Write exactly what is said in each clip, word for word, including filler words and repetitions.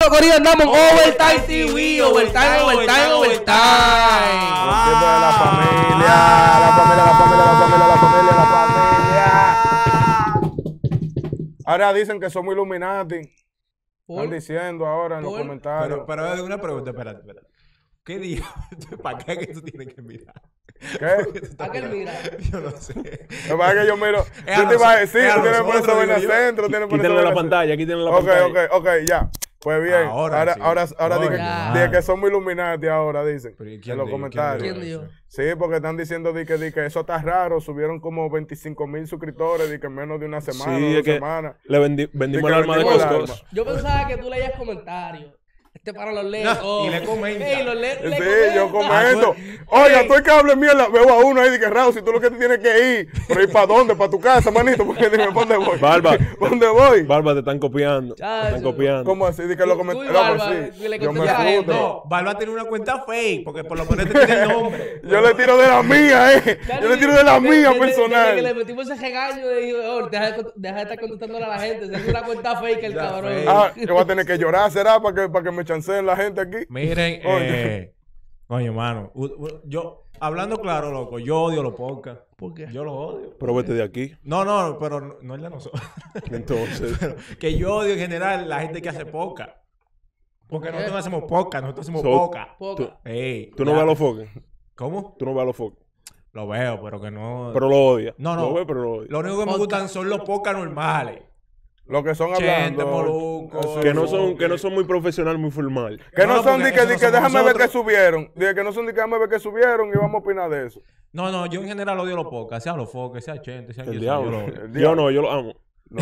momento, Corillo, andamos en Overtime T V. Overtime, overtime, overtime. Los tiempos de la familia. La familia, la familia, la familia, la familia, la familia. Ahora dicen que somos Illuminati. Están diciendo ahora en los comentarios. Pero, pero una pregunta, espérate, espérate. ¿Qué día? ¿Para qué que tú tienes que mirar? ¿Qué? ¿A qué él mira? Yo no sé. Lo que pasa es que yo miro. Yo te iba a decir, tú tienes por eso en el centro, tienes por eso Quítenle la pantalla, quítenle la pantalla. Ok, ok, ok, ya. Pues bien, Ahora ahora, sí. ahora, ahora Coño, dije, ya. dije que somos Illuminati ahora, dicen, Pero, ¿y en quién los dijo? comentarios. ¿Quién dijo? Sí, porque están diciendo di que, di que eso está raro, subieron como veinticinco mil suscriptores, di que en menos de una semana, Sí, dos es que semanas. le vendi- vendimos que el alma de vendimos el Coscos. Yo pensaba que tú leías comentarios. Este para los lee. No, y le comenta. Ey, los lee, le Sí, comenta. yo comento. Ah, Oiga, tú es que hables mierda, veo a uno ahí de que Raúl, si tú lo que te tienes que ir, pero ¿y para dónde? ¿Para tu casa, manito? Porque dime, ¿para dónde voy? Barba. ¿Para dónde voy? Barba, te están copiando. Te Chacho. están copiando. ¿Cómo así? Di que lo Tú- comenté. tú y No, Barba, pues sí. que le Yo me contestas a él, frustro. No, Barba tiene una cuenta fake, porque por lo menos te tiene el nombre. Yo le tiro de la mía, eh. Yo le tiro de la mía Desde- desde que le personal. metimos ese regaño de oh, deja, de, deja de estar contestándole a la gente. Se hace una cuenta fake el Ya, cabrón. fake. Ah, yo voy a tener que llorar, ¿será? Para que, para que me chanceen la gente aquí. Miren, Oye. eh, coño, mano, u- u- yo, hablando claro, loco, yo odio los podcasts. ¿Por qué? Yo los odio. Pero vete de aquí. No, no, pero no, no es de nosotros. Entonces. Pero que yo odio en general la gente que hace podcast. Porque nosotros no hacemos podcast, nosotros hacemos So- podcast. Poca. Ey, Tú no ya. ves a los foques. ¿Cómo? Tú no ves a los foques. Lo veo, pero que no. Pero lo odias. No, no. Lo ves, pero lo odias. Lo único que me gustan son los podcasts normales. Lo que son Chente, hablando. Moluco. eso- Que no son, que no son muy profesional, muy formal. Que no, No, son porque de que, eso di no que somos déjame ver que nosotros. subieron. Dije que no son de que déjame ver que subieron y vamos a opinar de eso. No, no, yo en general odio los podcasts, sea los foques, sea Chente, sea El quien sea, yo diablo. lo odio. El Yo diablo. no, yo lo amo. No,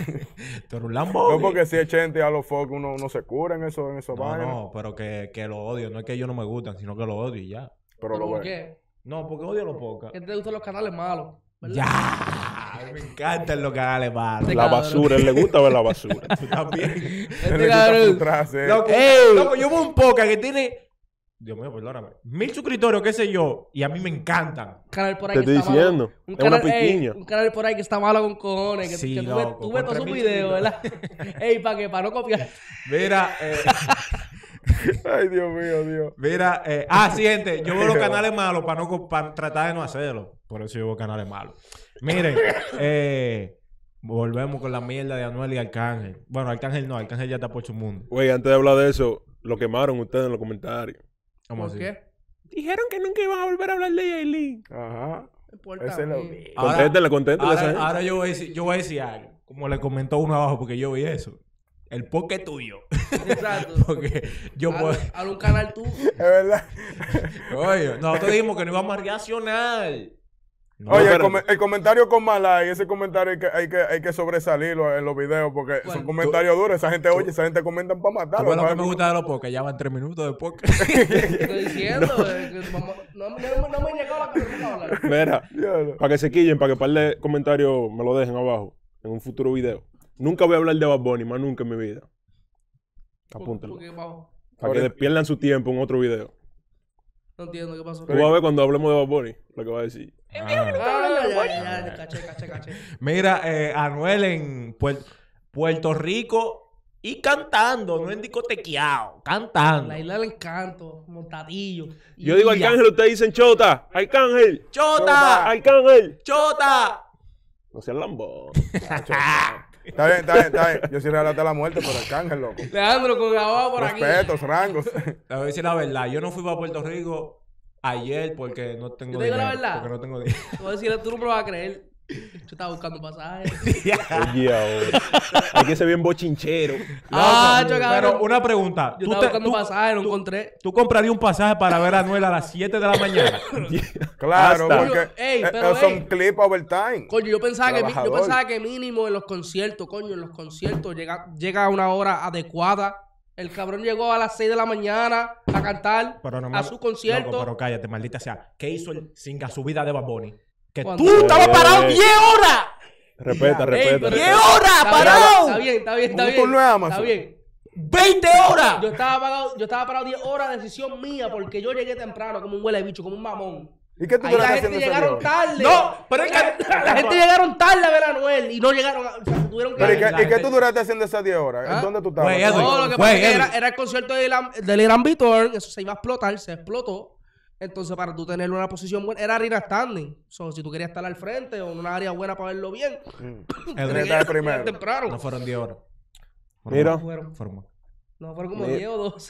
Tú eres un Lambo. no porque si es Chente a los focos uno no se cura en eso, en esos No, vainas. no, pero que, que lo odio. No es que ellos no me gustan, sino que lo odio y ya. Pero lo ¿Por ve. qué? No, porque odio los podcasts. ¿Qué te gustan los canales malos? ¿Verdad? Ya. Me encantan los canales malos. Este La cabrón. basura, él le gusta ver la basura. Tú también. Este Le gusta cabrón. frustrarse. Loco, Ey. loco, yo veo un podcast que tiene... Dios mío, perdóname. Mil suscriptores, qué sé yo. Y a mí me encantan. Un canal por ahí Te que estoy está malo. diciendo, Un es una canal, ey, piquiña. un canal por ahí que está malo con cojones. Que, Sí, que tú ves, loco, tú ves con todos sus tres mil videos, ¿verdad? Ey, ¿para qué? Para no copiar. Mira, eh, Ay, Dios mío, Dios. mira. Eh, ah, sí, gente. Yo veo los canales malos para no co- para tratar de no hacerlo. Por eso yo veo canales malos. Miren, eh, volvemos con la mierda de Anuel y Arcángel. Bueno, Arcángel no, Arcángel ya está por su mundo. Güey, antes de hablar de eso, lo quemaron ustedes en los comentarios. ¿Cómo ¿Por así? qué? Dijeron que nunca iban a volver a hablar de Yailin. Ajá. No importa Ese a lo mí. vi. Ahora- Conténtenle, conténtenle a esa Ahora, gente. ahora yo, voy a decir, yo voy a decir algo. Como le comentó uno abajo, porque yo vi eso. El podcast es tuyo. Exacto. Porque yo puedo... Haz haz un canal tú. Es verdad. Oye, nosotros dijimos que no íbamos a reaccionar. No, Oye, el, espérate. come- el comentario con Malay, ese comentario hay que, hay que, hay que sobresalirlo en los videos porque ¿Cuál? son comentarios duros. Esa gente oye, esa gente comenta para ¿Tú matarlo. ves lo que ¿sabes? me gusta de los podcasts? Ya van tres minutos de podcast. Estoy diciendo. eh, que vamos- no, no, no, no me llegó la cosa para hablar. Mira, Diablo. para que se quillen, para que par de comentarios me lo dejen abajo en un futuro video. Nunca voy a hablar de Bad Bunny, más nunca en mi vida. Apúntenlo. Porque, vamos, Para que pierdan su tiempo en otro video. no entiendo qué pasó. Tú vas a ver cuando hablemos de Bad Bunny lo que va a decir. Ah, ya, ya, ya, caché, caché, caché. Mira, eh, Anuel en Puer- Puerto Rico y cantando, no en discotequeado, cantando. La isla del encanto, montadillo. Yo digo Y ya. Arcángel, ustedes dicen Chota. Arcángel. ¡Chota! Arcángel. ¡Chota! No sean lambón. Está bien, está bien, está bien. Yo sí relaté la muerte por Arcángel, loco. Leandro con abajo por aquí. Respetos, rangos. Le voy a decir la verdad, yo no fui para Puerto Rico ayer porque no tengo Yo te digo la dinero, verdad. Porque no tengo dinero. Te voy a decir, tú no me lo vas a creer. Yo estaba buscando pasajes. Oye, ahora. Hay que ser bien bochinchero. Ah, Loco, yo, cabrón. pero una pregunta. Yo ¿Tú estaba te- buscando tú- pasajes, no tú- encontré. ¿Tú comprarías un pasaje para ver a Anuel a las siete de la mañana? Claro, Hasta. porque Ey, eh, pero, eh, son ey. clip overtime. Coño, yo pensaba, que, mi- yo Trabajador. pensaba que mínimo en los conciertos, coño, en los conciertos llega, llega a una hora adecuada. El cabrón llegó a las seis de la mañana a cantar Pero no a me- su concierto. Loco, pero cállate, maldita sea. ¿Qué hizo el singa subida de Bad Bunny? Que ¿Cuándo? tú estabas Eh, parado eh. diez horas. Respeta, Ey, respeta. pero- ¡diez horas, Está bien, parado! Está bien, está bien, está Un bien. turno de Amazon. Está bien. ¡veinte horas! Yo estaba parado, yo estaba parado diez horas, decisión mía, porque yo llegué temprano como un huele de bicho, como un mamón. ¿Y qué tú Ahí la duraste gente haciendo esa llegaron hora? tarde. No, pero es que... La gente llegaron tarde a ver a Anuel y no llegaron. A, o sea, tuvieron que. Pero ¿y qué, la ¿y qué gente- tú duraste haciendo esas diez horas? ¿Ah? ¿En dónde tú estabas? Güey, Edwin. No, lo que Güey, pasa es que Edwin. era, era el concierto del Irán, del Irán Bitorn, eso se iba a explotar, se explotó. Entonces, para tú tener una posición buena, era arena standing. So, si tú querías estar al frente o en una área buena para verlo bien, Mm. tenías que estar primero. temprano. No fueron diez horas. Mira, Fueron, Fueron más. no, fueron como Mira. diez o doce.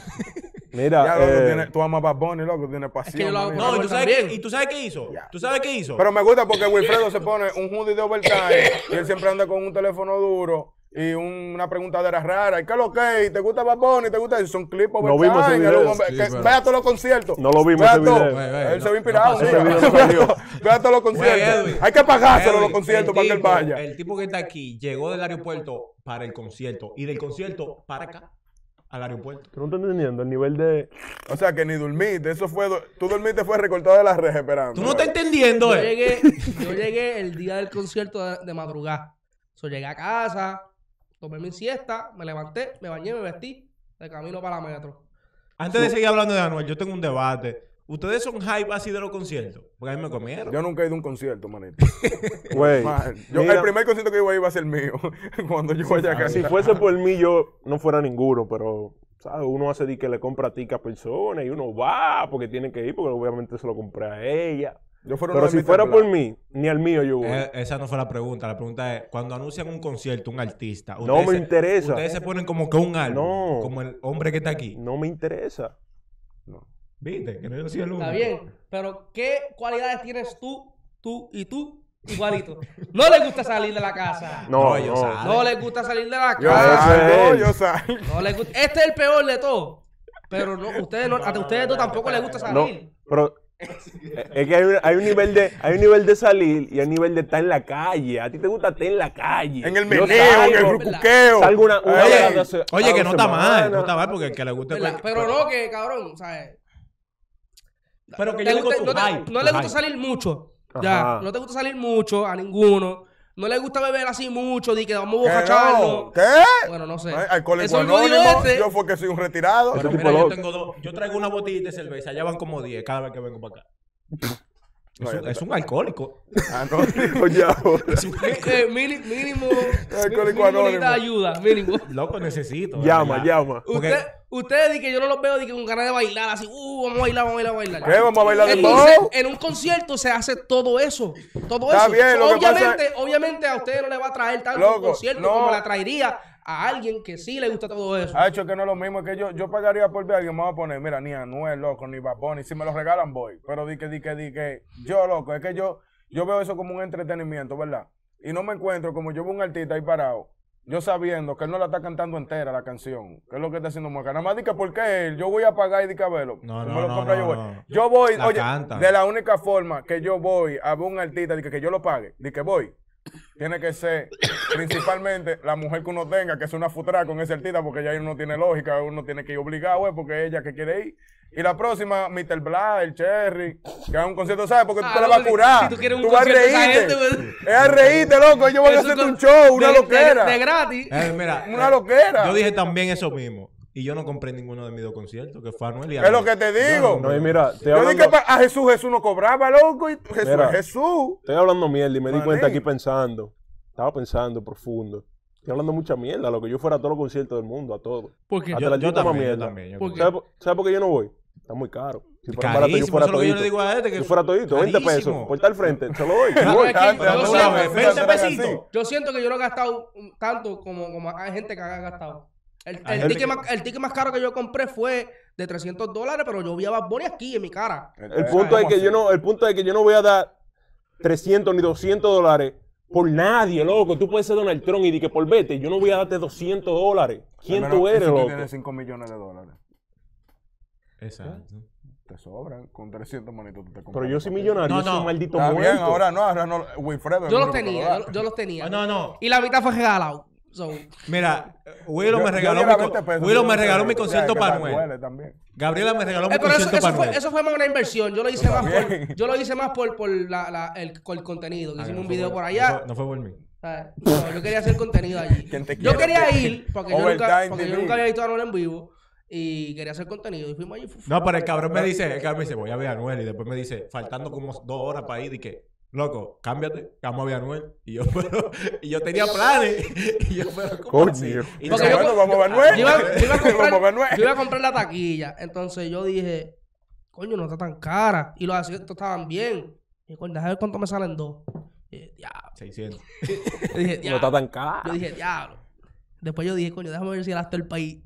mira. Ya, loco, eh, tienes- tú amas Bad Bunny, loco, tienes pasión. que yo lo hago manito. No, ¿y tú, sabes también. qué, ¿y tú sabes qué hizo? Ya. ¿Tú sabes qué hizo? Pero me gusta porque Wilfredo se pone un hoodie de overtime y él siempre anda con un teléfono duro y un- una preguntadera rara. ¿Y qué es lo que? ¿Te gusta Bad Bunny? ¿Te gusta? Y son clips No overtime. vimos ese él video. es un hombre Sí, que- pero- Vea todos los conciertos. No lo vimos Vea ese todo. video. Güey, güey, Él no- se ve no inspirado. pasó. un Ese día. video no salió. Vea todos los conciertos. Edwin. Hay que pagárselo Edwin, los conciertos el para que él tipo- vaya. El tipo que está aquí llegó del aeropuerto para el concierto y del concierto para acá, al aeropuerto. Tú no estás entendiendo el nivel de. O sea que ni dormiste. Eso fue. do- Tú dormiste fue recortado de la reja esperando. ¿Tú no estás entendiendo, Yo eh? llegué, yo llegué el día del concierto de, de madrugada. So, llegué a casa, tomé mi siesta, me levanté, me bañé, me vestí, de camino para la metro. Antes de seguir hablando de Anuel, yo tengo un debate. ¿Ustedes son hype así de los conciertos? Porque a mí me comieron. Yo nunca he ido a un concierto, manito. Güey. Man, yo, mira, el primer concierto que iba a ir iba a ser mío. Cuando yo vaya a casa. Si fuese por mí, yo no fuera ninguno, pero. ¿Sabes? Uno hace de que le compra tica a personas y uno va porque tiene que ir, porque obviamente se lo compré a ella. Yo fuera uno Pero de si Mister fuera Black. por mí, ni al mío yo voy. Eh, esa no fue la pregunta. La pregunta es, cuando anuncian un concierto, un artista, No me se- interesa. Ustedes se ponen como que un álbum, No. como el hombre que está aquí. No me interesa. No. ¿Viste? Que no yo soy el único. Está bien, pero ¿qué cualidades tienes tú, tú y tú igualito? No les gusta salir de la casa. No, No, ellos no. saben. No les gusta salir de la Yo casa. salgo, él. yo salgo. No les gusta. Este es el peor de todo. Pero no, ustedes no, a ustedes dos tampoco les gusta No, salir. pero eh, es que hay un, hay un nivel de hay un nivel de salir y hay un nivel de estar en la calle. A ti te gusta estar en la calle. En el Yo meneo, en el salgo- rucuqueo. salgo una, una Ey, vez a dos- Oye, a que dos no está mal, semanas. no está mal porque el que le guste. ¿Verdad? cualquier- Pero no, que cabrón, ¿sabes? Pero que Te yo digo gusta- tu no, te, hype, no tu le gusta hype. salir mucho. Ya, Ajá. no te gusta salir mucho a ninguno. No le gusta beber así mucho, de que vamos a ¿Qué? bocacharnos. no? ¿Qué? Bueno, no sé. Ay, Alcohólico Eso mismo dijo anónimo. este. Yo fue que soy un retirado. Pero Ese mira, tipo yo loco. tengo dos. Yo traigo una botellita de cerveza. Allá van como diez cada vez que vengo para acá. No, Es ya un, te- es un alcohólico. Ah, no. Oye, ahora. Eh, mini- mínimo. Alcohólico mínimo anónimo. necesita ayuda, mínimo. Loco, necesito. de Llama, verdad. llama. Porque- Usted, ustedes di que yo no los veo di que con ganas de bailar así, uh, vamos a bailar, vamos a bailar, vamos a bailar. ¿Qué? ¿Vamos a bailar de Entonces, todo? en un concierto se hace todo eso. Todo Está eso. bien, lo que obviamente, obviamente a ustedes no les va a traer tanto Loco, un concierto no. como le traería a alguien que sí le gusta todo eso. Ha hecho que no es lo mismo, es que yo, yo pagaría por ver a alguien, me voy a poner, mira, ni Anuel, loco, ni Bad Bunny, si me lo regalan voy, pero di que, di que, di que, yo, loco, es que yo, yo veo eso como un entretenimiento, ¿verdad? Y no me encuentro como yo veo un artista ahí parado, yo sabiendo que él no la está cantando entera la canción, que es lo que está haciendo mueca, nada más di que porque él, yo voy a pagar y di que a verlo, No, tú no, me lo no, compras, no, yo voy, no. yo voy, La oye, canta. de la única forma que yo voy a ver un artista, di que, que yo lo pague, di que voy, tiene que ser principalmente la mujer que uno tenga, que es una futra con ese artista, porque ya ahí uno tiene lógica, uno tiene que ir obligado, güey, porque es ella que quiere ir. Y la próxima, mister Black, el Cherry, que haga un concierto, ¿sabes? Porque tú Ah, te la no, vas a si- curar. si tú quieres un vas a concierto de esa reírte. gente, pues- Es a reírte, loco. Ellos van a Es hacerte con- un show, una de- de- loquera. De, gratis. Eh, mira, Una eh, loquera. Yo dije también eso mismo. Y yo no compré ninguno de mis dos conciertos, que fue Anuel y Es lo que te digo. No, y mira, estoy Yo dije hablando, que pa- a Jesús, Jesús no cobraba, loco. Y Jesús Mira. es Jesús. estoy hablando mierda y me di Manín. cuenta aquí pensando. Estaba pensando profundo. Estoy hablando mucha mierda, lo que yo fuera a todos los conciertos del mundo, a todos. Porque Hasta Yo, la yo artista más también, yo mierda. también. yo ¿Por también. ¿Sabes por, ¿sabes por qué yo no voy? Está muy caro. Si fuera barato, yo Carísimo, fuera eso es lo que yo todito. le digo a este. Que Si fuera todito, veinte pesos. carísimo. Por estar al frente, se lo doy. No, Voy. es que Antes, yo antes siento- eran veinte así. pesitos. Yo siento que yo no he gastado mm, tanto como, como hay gente que ha gastado. El, Hay el, gente ticket que- más, el ticket más caro que yo compré fue de trescientos dólares, pero yo vi a Bad Bunny aquí en mi cara. El punto es que yo no, el punto es que yo no voy a dar trescientos ni doscientos dólares por nadie, loco. Tú puedes ser Donald Trump y di que por vete, yo no voy a darte doscientos dólares. ¿Quién Al menos tú eres, si tú loco? tienes cinco millones de dólares. Exacto. Te sobran. Con trescientos manitos tú te compras. Pero yo soy un millonario, No, yo soy no. un maldito Está muerto. bien, ahora no, ahora no. Wilfredo. es Yo el los único que lo tenía, da. yo, yo los tenía. Ah, no, no. Y la mitad fue regalado. So, Mira, Willow Yo- me yo regaló, diera mi, veinte co- pesos, Willow yo me no regaló sé, mi ya, concierto que para tal Anuel. duele también. Gabriela me regaló mi Eh, pero eso, concierto eso, para fue, Anuel. eso fue más una inversión. Yo lo hice más Bien. por, yo lo hice más por, por la, la, el, por el contenido. Que Ah, hicimos no un fue video por- por no allá. fue- No fue por mí. ¿Sabes? No, yo quería hacer contenido allí. ¿Quién te Yo quiere? quería ir porque, yo nunca, Overtime porque yo T V. nunca había visto a Anuel en vivo. y quería hacer contenido. Y fuimos allí. No, pero el cabrón me dice, el cabrón me dice, voy a ver a Anuel. Y después me dice, faltando como dos horas para ir, y que, loco, cámbiate, vamos a ver a Anuel. Y yo, pero, y yo tenía planes. Y yo, pero, ¿cómo así? Coño. Y Porque dice, yo- Bueno, vamos a ver Anuel. Yo iba, yo iba a comprar, Vamos a ver Anuel. yo iba a comprar la taquilla. Entonces yo dije, coño, no está tan cara. Y los asientos estaban bien. Y dije, coño, déjame ver cuánto me salen dos. Y dije, diablo. seiscientos. Yo dije, No diablo. está tan caro. Yo dije, diablo. Después yo dije, coño, déjame ver si el hasta el país.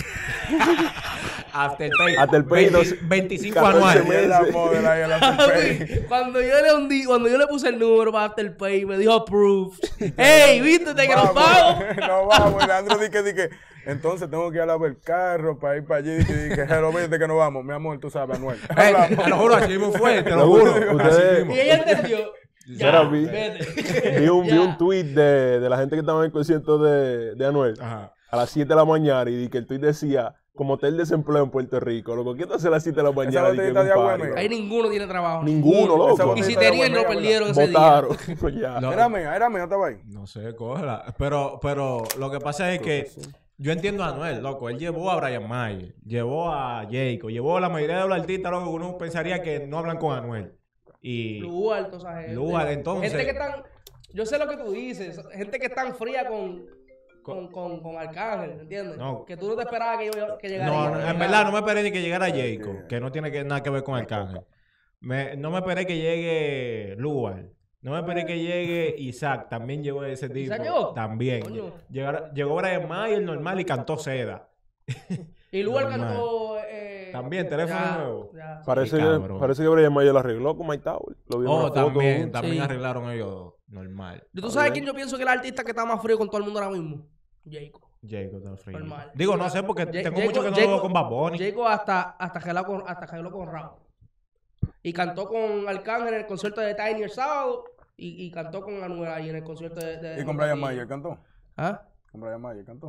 After Pay. After Pay, veinte dos- veinticinco catorce anuales. Y la model ahí en la Afterpay. Cuando yo le hundí, cuando yo le puse el número para After Pay, me dijo approved. ¡Ey, vístete que nos vamos! No vamos, el Andro dije, dije, entonces tengo que ir a lavar el carro para ir para allí. Dije, dije, hello, vete que nos vamos. Mi amor, tú sabes, Anuel. Ey, te lo juro, así mismo fue, te lo Lo juro. juro, Así ustedes- mismo. Y ella entendió. Ya, Mira, vi- vete. Vi un, vi Ya. un tweet de, de la gente que estaba en el concierto de, de Anuel Ajá. a las siete de la mañana y di que el tweet decía, como hotel desempleo en Puerto Rico, loco, ¿quién te hace a las siete de la mañana? Di que en botellita un de agua party, mía. loco? Ahí ninguno tiene trabajo. Ninguno, loco. Esa Y botellita si de agua tenían, mía, lo ¿verdad? perdieron ese día. Votaron. Ya. No. Era mía, era mía, estaba ahí. No sé, cógela. Pero, pero lo que pasa es que yo entiendo a Anuel, loco. Él llevó a Brian Mayer, llevó a Jacob, llevó a la mayoría de los artistas, loco, que uno pensaría que no hablan con Anuel. Y Lugar, toda esa gente. Lugar, entonces. Gente que están... Yo sé lo que tú dices. Gente que están fría con... Con, con, con Arcángel, ¿entiendes? No. Que tú no te esperabas que, yo, que llegara. no, yo, no, en verdad no me esperé ni que llegara Jacob, que no tiene que, nada que ver con Arcángel. Me, no me esperé que llegue Lugar. No me esperé que llegue Isaac, también llegó ese tipo. ¿Isaac llegó? También. Coño. Llegar- llegó Brian Mayer normal y cantó Seda. Y Lugar Normal. cantó... Eh, También, teléfono ya, nuevo. ya. Parece, Sí, que, cabrón. parece que Brian Mayer lo arregló con Mike Tower. Lo vi en Oh, una foto. también, también Sí. arreglaron ellos normal. ¿Y tú sabes quién yo pienso que es el artista que está más frío con todo el mundo ahora mismo? Jacob. Jacob está frío. Normal. Digo, no sé, porque Ja- tengo Jacob- mucho que no Jacob- lo veo con Bad Bunny. Jacob hasta, hasta que habló con, hasta que habló con Raúl. Y cantó con Arcángel en el concierto de Tiny el sábado. Y, y cantó con Anuel ahí en el concierto de... de Y con Brian Mayer cantó. ¿Ah? Con Brian Mayer cantó.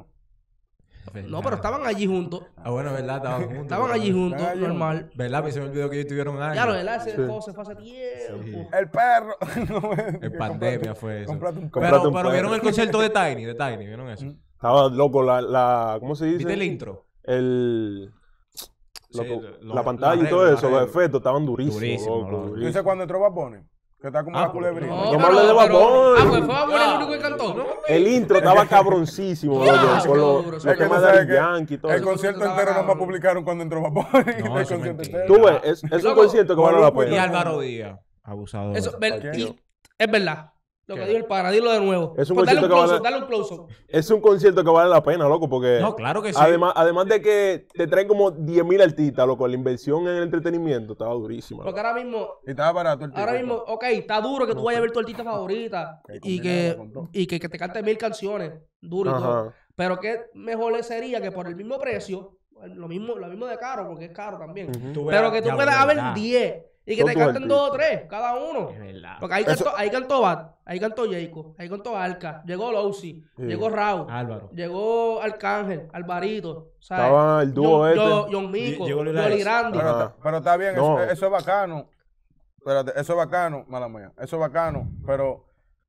No, pero estaban allí juntos. Ah, bueno, verdad, estaban juntos. Estaban allí juntos, Estaban allí normal. ¿Verdad? Me se me olvidó que ellos tuvieron años. Ya lo verdad, ese Sí. juego se fue hace tiempo. Sí. El perro. En pandemia fue eso. Comprate un Comprate Pero, un pero perro. vieron el concierto de Tiny, de Tiny, ¿vieron eso? Estaba loco la, la ¿cómo se dice? ¿Viste el intro? El... Sí, loco, lo- la pantalla lo y todo arreglo, eso, lo los arreglo. efectos estaban durísimos. Durísimo, loco, loco. ¿Tú durísimos. dices cuando entró Bad Bunny? Que está como Ah, la culebrina. No, No me hables de Bad pero- Bunny. Ah, pues fue Bad Bunny el único que cantó. El intro estaba cabroncísimo, Ya, loco, qué con los, duro, los sí. Es que temas tú de sabes Daddy que Yankee y todo El eso. concierto estaba entero nomás cabrón. publicaron cuando entró Bad Bunny. No, El eso es concierto mentira. entero. Tú ves, es, es un Loco, concierto que vale la Maluma Y pena. Álvaro Díaz, abusador. Eso, ver- ¿Qué? y es verdad. Lo que ¿Qué? dijo el pana, dilo de nuevo. Es un Pues dale un concierto que close-up, vale- dale un close-up. Es un concierto que vale la pena, loco, porque No, claro que sí. además, además de que te traen como diez mil artistas, loco, la inversión en el entretenimiento estaba durísima. Porque loco. ahora mismo, Y estaba barato el ahora ticket. mismo, ok, está duro que tú vayas a ver tu artista favorita Que y combinara que, con todo. y que, que te cante mil canciones, duro y todo. Ajá. Pero qué mejor le sería que por el mismo precio, lo mismo, lo mismo de caro, porque es caro también. Ujú. Tú veas, Pero que tú ya, puedas de haber verdad. diez y que Son te tus canten dos o artistas. tres, cada uno. Es verdad. Porque ahí Eso- cantó, ahí cantó Bad, ahí cantó Jacob, ahí cantó Alca, llegó Lousi, Sí. llegó Raúl, Álvaro. llegó Arcángel, Alvarito, ¿sabes? Estaba el dúo John, este. John, John Mico, Llegó Lil Jolly Ice. Grande. Pero, Ajá. está- pero está bien, No. eso, eso es bacano. Espérate, eso es bacano, mala mía. Eso es bacano, pero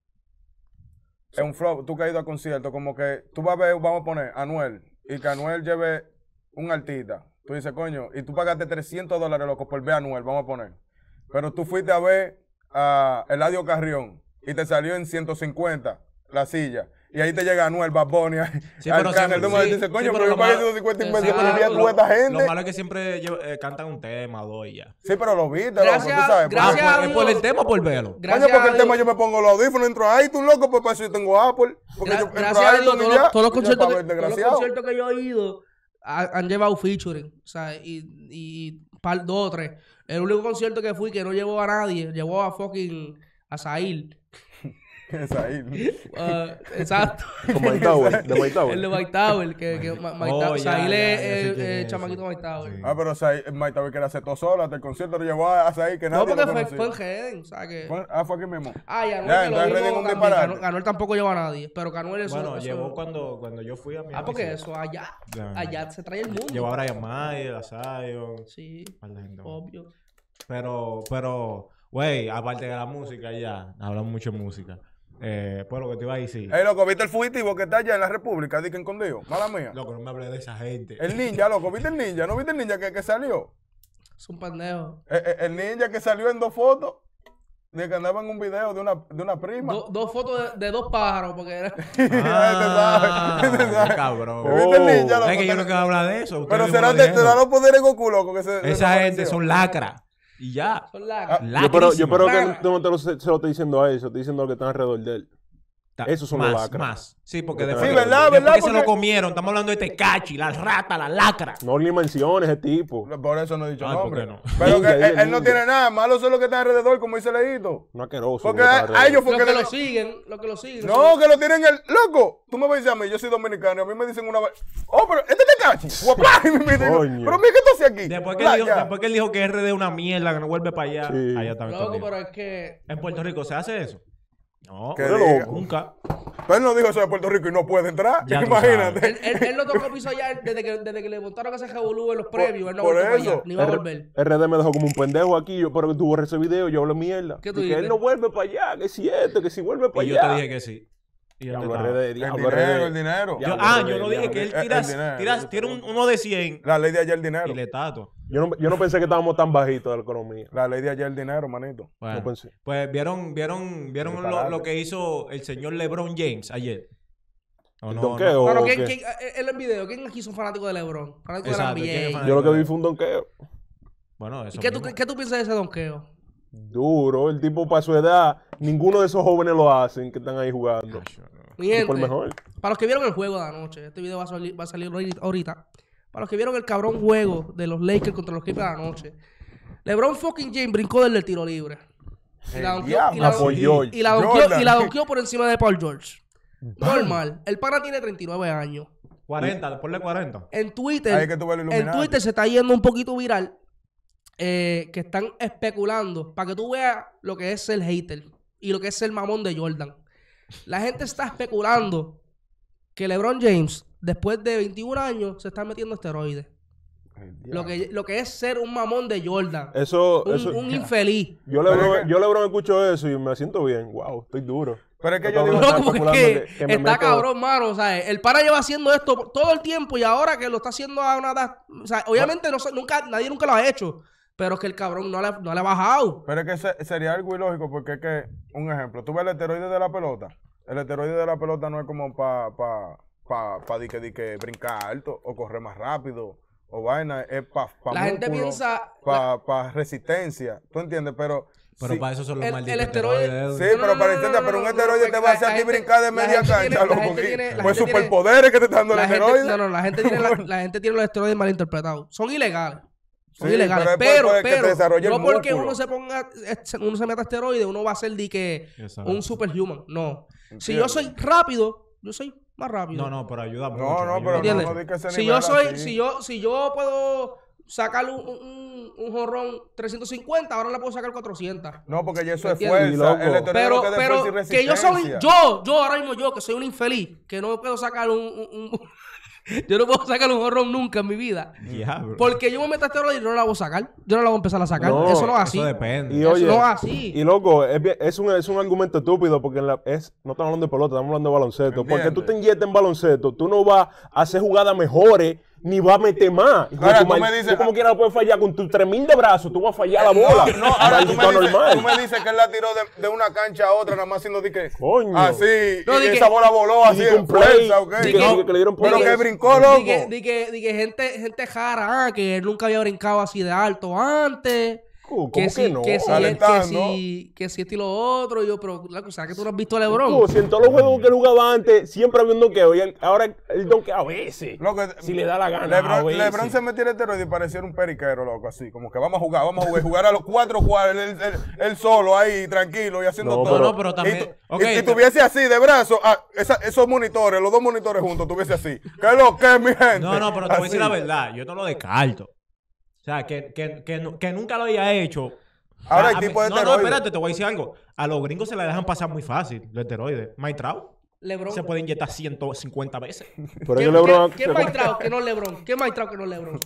es un flow. Tú que has ido a conciertos, como que tú vas a ver, vamos a poner Anuel, y que Anuel lleve un artista. Tú dices, coño, y tú pagaste trescientos dólares, loco, por ver a Anuel, vamos a poner. Pero tú fuiste a ver a Eladio Carrión y te salió en ciento cincuenta la silla. Y ahí te llega Anuel, Bad Bunny, Sí, pero Arcángel. siempre- Tú me sí, dices, coño, sí, pero pero yo lo pagué malo- ciento cincuenta y Sí, meses sí, por el día lo- con esta Lo gente. malo es que siempre lleva- eh, cantan un tema, dos y ya. Sí, pero lo viste, Gracias- loco, tú sabes. gracias Ah, a pues, Dios. por el tema o por verlo. Gracias Coño, porque a el tema Dios- yo me pongo los audífonos, entro a iTunes, loco, pues para eso yo tengo Apple. Porque Gra- yo entro gracias a Dios, iTunes y todos, ya, los- todos los y ya conciertos pago que, el todos los desgraciado. conciertos que yo he ido ha- han llevado featuring, o sea, y, y par, dos o tres. El único concierto que fui que no llevó a nadie, llevó a fucking a Zahir. Es ahí. Ah, exacto. Con Mike Tower, de Mike El Tower. de Mike Tower, que, que Ma- Mike Oh, Tower- ya, Zahir ya, es ya sé el- quién el es, chamaquito sí. Mike Tower. Sí. Ah, pero Zahir- Mike Tower quiere hacer todo solo, hasta el concierto lo llevó a Zahir, que nadie No, porque lo fue, conocía. fue en Heden, o sea que... Fue- Ah, fue aquí mismo. Ah, y Anuel Ya, que lo entonces vimos Redding un también. disparate. Anuel, Anuel tampoco lleva a nadie, pero que Anuel eso... Bueno, eso- llevó cuando, cuando yo fui a mi Ah, porque eso allá, Ya. allá se trae el mundo. Llevó a Brian Mayer, a Zion. Sí, par de gente más. obvio. Pero, pero, güey, aparte de la música ya, hablamos mucho de música. Eh, pues lo que te iba a decir. Ey, loco, ¿viste el fugitivo que está allá en la República? Di que escondido. Mala mía. Loco, no me hablé de esa gente. El ninja, loco, ¿viste el ninja? ¿No viste el ninja que, que salió? Es un pendejo. Eh, eh, el ninja que salió en dos fotos de que andaba en un video de una, de una prima. Do- dos fotos de, de dos pájaros, porque era... Ah, Este sabe, este sabe. qué cabrón. ¿Viste el ninja, Es loco? que yo no quiero hablar de eso. ustedes Pero mismos será lo de, dijeron. será los poderes de Goku, loco, que se Esa desapareció. gente son lacras. Y ya. Son lacras. Ah, Yo espero, yo espero que Lacra. tú no te lo, se, se lo estés diciendo a él, se lo estoy diciendo a los que están alrededor de él. Ta- Esos son más, los lacras. Más. Sí, porque Sí, después, ¿verdad? después ¿verdad? que se lo Porque- comieron, estamos hablando de Tecachi, la rata, la lacra. No le menciones ese tipo. Por eso no he dicho Ay, ¿por nombre. qué no? Pero Ninja, que él, dile él no ninja. tiene nada. Malo son los que están alrededor, como dice Leito. No asqueroso. Porque no a, está a ellos fue Los que que le- lo siguen, los que lo siguen. No, que lo tienen el. ¡Loco! Tú me dices a mí, yo soy dominicano, y a mí me dicen una vez. Oh, pero este te cachi. Guapá. Y me dicen, Coño. pero mira, ¿qué tú haces aquí? Después que, Bla, él dijo, ya. después que él dijo que R D es una mierda, que no vuelve para allá. Sí. Allá está Loco, escondido. pero es que... ¿En Puerto Rico se hace eso? No, Que Pero diga. loco. nunca. Pero él no dijo eso de Puerto Rico y no puede entrar. Ya tú Imagínate. Él, él, él no tocó piso allá desde que, desde que le montaron ese revolú en los Por- previos. Él no por volvió para eso. allá, ni va a R- volver. R D me dejó como un pendejo aquí, yo, pero que tuvo ese video, yo hablo mierda. ¿Qué tú Y que dices? él no vuelve para allá, que si esto, que si vuelve para Y allá. yo te dije que sí. Y él Diablo, te estaba- R D, El diablo, dinero, R D. el dinero. Yo- Diablo, ah, R D, yo no dije diablo. que él El- el tiras, dinero. tiras, tiene un- uno de cien La ley de ayer el dinero. y le tato. Yo no, yo no pensé que estábamos tan bajitos de la economía. La ley de ayer el dinero, manito. Bueno, No pensé. pues vieron, vieron, vieron lo, Disparate. lo que hizo el señor LeBron James ayer. ¿O ¿El no? donqueo? no? ¿O Bueno, ¿quién, qué? quién, eh, en el video, ¿quién aquí son fanáticos de LeBron? Fanáticos Exacto, de ¿quién es la N B A. fanático? Yo lo que vi fue un donqueo. Bueno, eso ¿Y qué tú, mismo. qué tú piensas de ese donqueo? Duro, el tipo para su edad, ninguno de esos jóvenes lo hacen que están ahí jugando. Mi Y por gente, mejor. para los que vieron el juego de anoche, este video va a salir, va a salir ahorita. Para los que vieron el cabrón juego de los Lakers contra los Clippers de anoche, LeBron fucking James brincó del tiro libre. Y la El donkeó- diablo. y la Ah, por donkeó- George. y la donkeó- Jordan. y la donkeó por encima de Paul George. Normal. El pana tiene treinta y nueve años. cuarenta, ponle cuarenta. En Twitter, Ahí que tú ves el en Illuminati. Twitter se está yendo un poquito viral eh, que están especulando para que tú veas lo que es ser hater y lo que es ser mamón de Jordan. La gente está especulando que LeBron James, después de veintiún años, se está metiendo esteroides. Lo que, lo que es ser un mamón de Jordan. Eso, Un, eso. un infeliz. Yo Pero Lebron, es que- yo Lebron escucho eso y me siento bien. Wow, estoy duro. Pero es que No yo todo digo. el mundo Loco, está porque especulando que- que me está meto- cabrón, mano. O sea, el pana lleva haciendo esto todo el tiempo y ahora que lo está haciendo a una edad. O sea, obviamente no, se- nunca, nadie nunca lo ha hecho. Pero es que el cabrón no le, no le ha bajado. Pero es que se- sería algo ilógico porque es que, un ejemplo, tú ves el esteroide de la pelota. El esteroide de la pelota no es como para pa, pa, pa, di que, di que brincar alto o correr más rápido o vaina. Es para pa La gente piensa- Para pa resistencia. ¿Tú entiendes? Pero. Pero sí, para eso son los el- malditos el esteroide- esteroides. Sí, No, no, pero no, para no, intentar, no, pero un no, no, esteroide no, te va a hacer la a ti gente- brincar de la media gente cancha, tiene- la loco. gente que- tiene- la Pues gente tiene- superpoderes que te están dando el La gente, esteroide. no, no, la gente, tiene la, la gente tiene los esteroides mal interpretados. Son ilegales. Son Sí, ilegales. pero es por- Pero, por el que te pero, desarrolle el no porque músculo. uno se ponga, eh, uno se meta esteroides, uno va a ser de que Exacto. un superhuman. No. Si Entiendo. yo soy rápido, yo soy más rápido. No, no, pero ayuda mucho. No, no, ayuda pero no, ¿Entiendes? no di que ese si nivel yo soy, así. si yo, si yo puedo sacar un, un, un jorrón trescientos cincuenta, ahora le puedo sacar cuatrocientos. No, porque ya eso es ¿Entiendes? fuerza. Loco. El esteroide Pero, lo que es de pero fuerza y que yo soy, resistencia. yo, yo ahora mismo yo, que soy un infeliz, que no puedo sacar un, un- un- yo no puedo sacar un jorrón nunca en mi vida. Diablo. Porque yo me meto a esteroides y no la voy a sacar. Yo no la voy a empezar a sacar. No, eso no es así. Eso depende. Y Eso oye, no es así. y loco, es, bien- es, un, es un argumento estúpido porque en la, es, no estamos hablando de pelota, estamos hablando de baloncesto. Porque ¿Entiendes? tú te inyectas en baloncesto, tú no vas a hacer jugadas mejores ni vas a meter más. Hijo de Ahora, tu tú mal- me dices- tú como quieras puedes fallar con tus tres mil de brazos, tú vas a fallar la bola. No, no, ahora tú me, Maldito dices, normal. tú me dices que él la tiró de, de una cancha a otra, nada más haciendo de que. Coño. Así. No, y di que- esa bola voló así di que en un play, fuerza, ¿ok? di que- No, di que le dieron pero play. que brincó, loco. Di que, di que, di que gente, gente jara, ah, que él nunca había brincado así de alto antes. ¿Cómo Que que si, no? que si, que Calentando. si, que si esto y lo otro. Y yo, pero, loco, ¿sabes que tú no has visto a LeBron? Loco, si en todos los juegos que él jugaba antes siempre había un donkeo y él- ahora él donkea a veces. Loco, si le da la gana. a Lebron, veces. Lebron se metió el esteroide y pareciera un periquero, loco, así. Como que vamos a jugar, vamos a jugar, jugar a los cuatro cuadros, él, él- él solo ahí, tranquilo y haciendo No, todo. no, pero también- Y, tu- ok, y- y te- tuviese así, de brazo, ah, esa- esos monitores, los dos monitores juntos, tuviese así. ¿Qué es lo que, mi gente? No, no, pero te voy a decir la Así. verdad. Yo no lo descarto. O sea, que, que, que, nu- que nunca lo haya hecho. Ahora O sea, el a tipo mí- de No, no, esteroide. espérate, te voy a decir algo. A los gringos se la dejan pasar muy fácil, los esteroides. Maitrao LeBron. se puede inyectar ciento cincuenta veces. Pero ¿Qué, que Lebron. qué, qué Maitrao que no es LeBron? ¿Qué Maitrao que no es LeBron?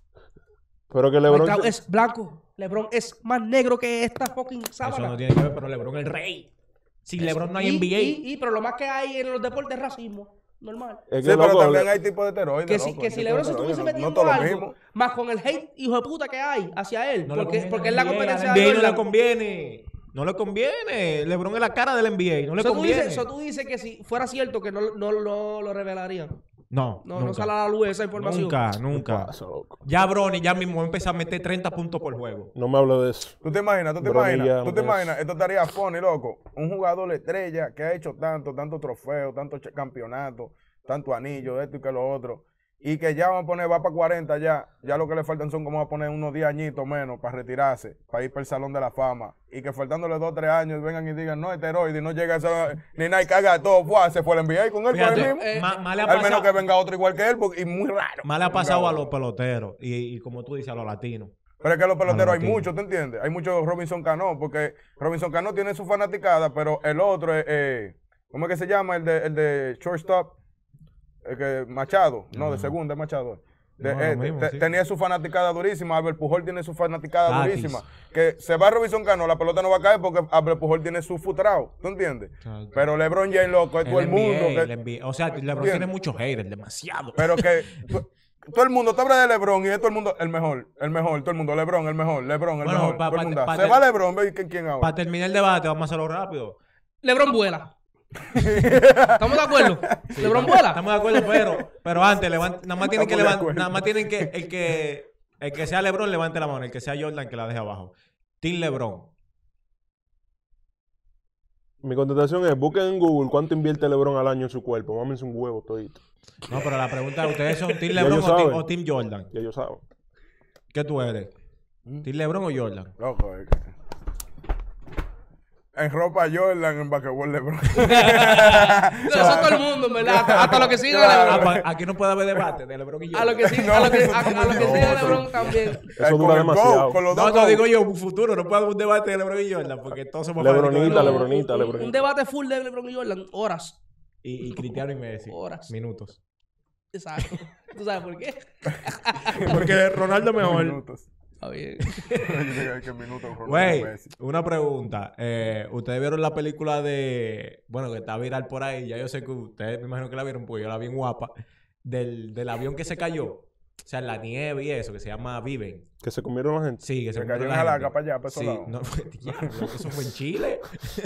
Pero que Lebron. Maitrao es blanco. LeBron es más negro que esta fucking Eso sábana. no tiene que ver, pero LeBron es el rey. Sin LeBron no hay y, N B A. Y, y, pero lo más que hay en los deportes es racismo. Normal. Sí, Es que, pero loco, también le- hay tipos de esteroides. Que si, loco, que hay si tipos LeBron de se estuviese esteroides, no- metiendo no todo lo algo, mismo. más con el hate hijo de puta que hay hacia él, No le porque, conviene porque al es la N B A, competencia al de N B A no le Jordan. conviene. No le conviene. LeBron es la cara del N B A. No le So, tú conviene. dices, so, tú dices que si fuera cierto que no, no, no lo revelarían. No, No, nunca. no sale a la luz esa información. Nunca, ¿Qué nunca. pasa, loco? Ya Bronny ya mismo va a empezar a meter treinta puntos por juego. No me hablo de eso. ¿Tú te imaginas? ¿Tú te Bronny imaginas? ya ¿Tú no te es. imaginas? Esto estaría funny, loco. Un jugador estrella que ha hecho tanto, tanto trofeo, tanto ch- campeonato, tanto anillo, esto y que lo otro. Y que ya van a poner, va para cuarenta ya. Ya lo que le faltan son como a poner unos diez añitos menos para retirarse, para ir para el Salón de la Fama. Y que faltándole dos o tres años vengan y digan, no, esteroide, y no llega a esa, ni nada, y caga todo. Fue, se fue el N B A con él por Fíjate, el mismo. eh, más, más le ha Al menos pasado, que venga otro igual que él, porque, y muy raro. más le ha Venga pasado a otro. los peloteros. Y, y como tú dices, a los latinos. Pero es que los peloteros hay Latino. muchos, ¿te entiendes? Hay muchos Robinson Cano, porque Robinson Cano tiene su fanaticada, pero el otro es, eh, ¿cómo es que se llama? El de, el de shortstop, el que, Machado, no, de segunda es Machado. De- No, lo eh, mismo, te- sí. Tenía su fanaticada durísima, Albert Pujol tiene su fanaticada Tatis. durísima. Que se va Robinson Cano, la pelota no va a caer porque Albert Pujol tiene su futrao, ¿tú entiendes? Exacto. Pero LeBron James, loco, es todo el N B A, mundo. que- el N B A. O sea, LeBron Bien. tiene muchos haters, demasiado. pero que to- todo el mundo te habla de LeBron y es todo el mundo el mejor, el mejor, todo el mundo, LeBron, el mejor, LeBron, el Bueno, mejor. pa- todo el pa- mundo. pa- Se te- va LeBron, ve quién, quién ahora. Para terminar el debate, vamos a hacerlo rápido. LeBron vuela. ¿Estamos de acuerdo? LeBron vuela. Estamos de acuerdo, pero, pero antes, levan- nada más tienen que Estamos de levantar, acuerdo. nada más tienen que, el que, el que sea LeBron levante la mano, el que sea Jordan que la deje abajo. Team LeBron. Mi contestación es, busquen en Google cuánto invierte LeBron al año en su cuerpo. Mámense un huevo todito. No, pero la pregunta es, ¿ustedes son Team Ya LeBron ellos o team, saben. o team Jordan? Ya ellos saben. ¿Qué tú eres? Mm. ¿Team LeBron o Jordan? Loco, es que- En ropa Jordan, en basquetbol LeBron. No, eso es todo el mundo, en verdad. Hasta, hasta lo que siga Ah, LeBron. pues, aquí no puede haber debate de LeBron y Jordan. A lo que siga, No, a lo que, eso a, está a lo muy que siga loco. LeBron también. Eso Con dura el go, demasiado. con los No, dos no go. digo yo, un futuro, no puede haber un debate de LeBron y Jordan, porque todos somos LeBronita, fanáticos de LeBron. Lebronita, un, Lebronita. un debate full de LeBron y Jordan, horas. Y, y Cristiano y Messi. Horas. Minutos. Exacto. ¿Tú sabes por qué? Porque Ronaldo mejor. Minutos. Está bien. ¿Qué minutos, Ronaldo Güey, Messi? una pregunta. Eh, ¿Ustedes vieron la película de... Bueno, que está viral por ahí. Ya yo sé que ustedes me imagino que la vieron, porque yo la vi en guapa. Del, del avión que se cayó. O sea, en la nieve y eso, que se llama Viven. Que se comieron la gente. Sí, que se, Se cayó murió en la Alaska gente. para allá, para esos Sí, lados. no, diablo, eso fue en Chile.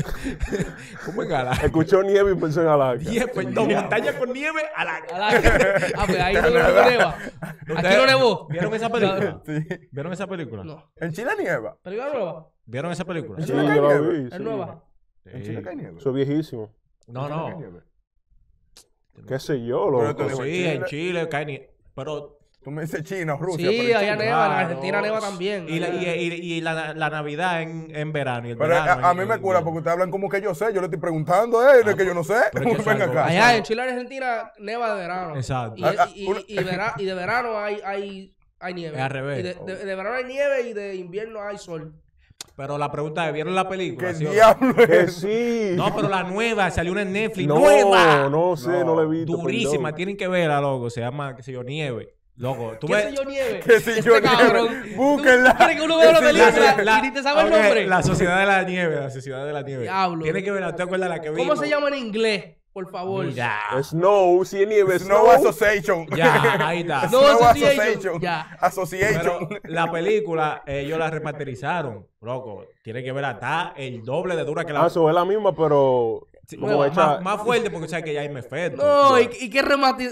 ¿Cómo en Alaska? Escuchó nieve y pensó en Alaska. Nieve, perdón, montaña con nieve, Alaska. Alaska. Ah, pues ahí no neva. Aquí no nevó. ¿Vieron esa película? Sí. ¿Vieron esa película? No. En Chile nieva. ¿Película nueva? ¿Vieron esa película? Sí, Chile cae yo la nieve. vi. ¿Es sí. nueva? En Sí. Chile cae nieve. Eso es viejísimo. No, En Chile cae no. nieve. ¿Qué sé yo, Pero loco? te digo, Sí, en en Chile cae nieve. Pero Tú me dices China o Rusia. Sí, pero en allá Chile- neva, en Claro. Argentina neva también. Y la, y, y- y la, la Navidad en, en verano y el Pero verano a, a en- mí me en cura invierno. porque ustedes hablan como que yo sé. Yo le estoy preguntando, eh, no es que yo no sé. pero es que eso Venga es algo- acá. Allá en Chile y Argentina neva de verano. Exacto. Y, Ah, ah, y, una- y, vera- y de verano hay, hay, hay nieve. Es al revés. Y de, de- de verano hay nieve y de invierno hay sol. Pero la pregunta es, ¿vieron la película? ¿Qué ¿Sí o no? diablo Que es? sí. No, pero la nueva, salió una en Netflix. No, ¡Nueva! no sé, no, No. la he visto. Durísima, perdón. tienen que verla, loco. Se llama, qué sé yo, Nieve. Loco, tú ¿Qué ves... sé yo nieve? ¿Qué sé Este yo, nieve? cabrón. Búsquenla. ¿Tú quieres que uno vea la ¿Qué sé yo, película nieve? y ni te sabe el ok, nombre? La Sociedad de la Nieve, la Sociedad de la Nieve. Diablo. Tiene que verla, ¿te acuerdas la que vimos? ¿Cómo se llama en inglés? Por favor. Mira. Snow, si es nieve, Snow Snow. Association. Ya, ahí está. No, Snow Association. Association. Ya. Association. Pero la película, eh, ellos la remasterizaron. Loco, tiene que verla. Está el doble de dura que la... Ah, eso es la misma, pero... Sí, como nueva, hecha- más, más fuerte porque sabes que ya hay efectos. No, ¿y, y qué remate?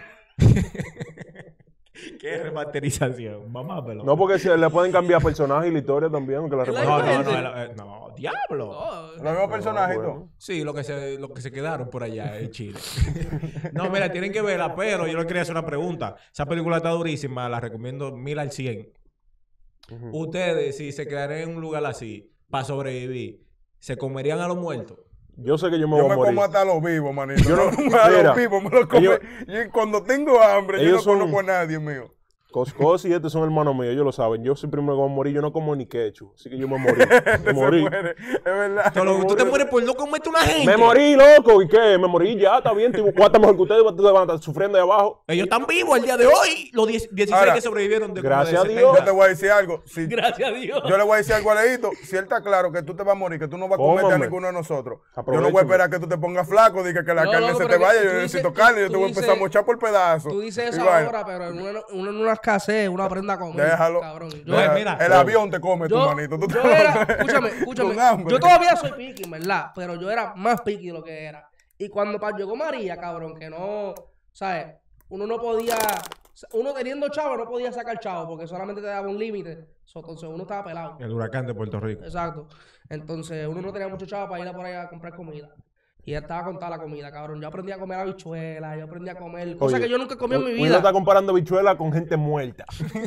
¿Qué remasterización? Mamá, pero... No, porque si le pueden cambiar personajes y la historia también, aunque la Es la No, repartan. no, gente. no, eh, no, diablo. Oh, Los mismos personajes y todo. bueno. Sí, lo que se, lo que se quedaron por allá en Chile. No, mira, tienen que verla, pero yo le quería hacer una pregunta. Esa película está durísima, la recomiendo mil al cien. Ujú. Ustedes, si se quedaran en un lugar así, para sobrevivir, ¿se comerían a los muertos? Yo sé que yo me Yo voy a me como morir. hasta los vivos, manito. Yo no- a mira, los vivos me los como. ellos- y cuando tengo hambre, yo no ellos son- conozco a nadie mío. Coscos y este son hermanos míos, ellos lo saben. Yo soy primero que voy a morir, yo no como ni quechu. Así que yo me morí. Me Se morí. muere, es verdad. Todo lo que tú te mueres por no comerte una gente. Me morí, loco. ¿Y qué? Me morí ya, está bien. Tú estás mejor que ustedes, ustedes van a estar sufriendo ahí abajo. Ellos están vivos el día de hoy. Los diez- dieciséis Ahora, que sobrevivieron de gracias como de a Dios. Yo te voy a decir algo. Si, Gracias a Dios. yo le voy a decir algo a Leito. Si él está claro que tú te vas a morir, que tú no vas a comerte a Cómame. ninguno de nosotros. Yo no Aprovechame. voy a esperar que tú te pongas flaco, diga que la No, carne no, se pero te que vaya. tú Yo dices- necesito carne. Yo tú te voy a dices- empezar a mochar por pedazos. Tú dices Y eso vaina. ahora, pero en una, una, en una escasez, una prenda a comer. Déjalo. Cabrón. Yo, Deja- mira, el avión te come, tu yo, manito. Tú yo te- era, escúchame, escúchame. Con hambre. Yo todavía soy piqui, ¿verdad? Pero yo era más piqui de lo que era. Y cuando pa- llegó María, cabrón, que no, ¿sabes? Uno no podía, uno teniendo chavo no podía sacar chavo porque solamente te daba un límite. So, entonces uno estaba pelado. El huracán de Puerto Rico. Exacto. Entonces uno no tenía mucho chavo para ir a por ahí a comprar comida. Y ya estaba con toda la comida, cabrón. Yo aprendí a comer habichuelas, yo aprendí a comer cosas Oye, que yo nunca comí en mi Uno vida. está comparando bichuela con gente muerta.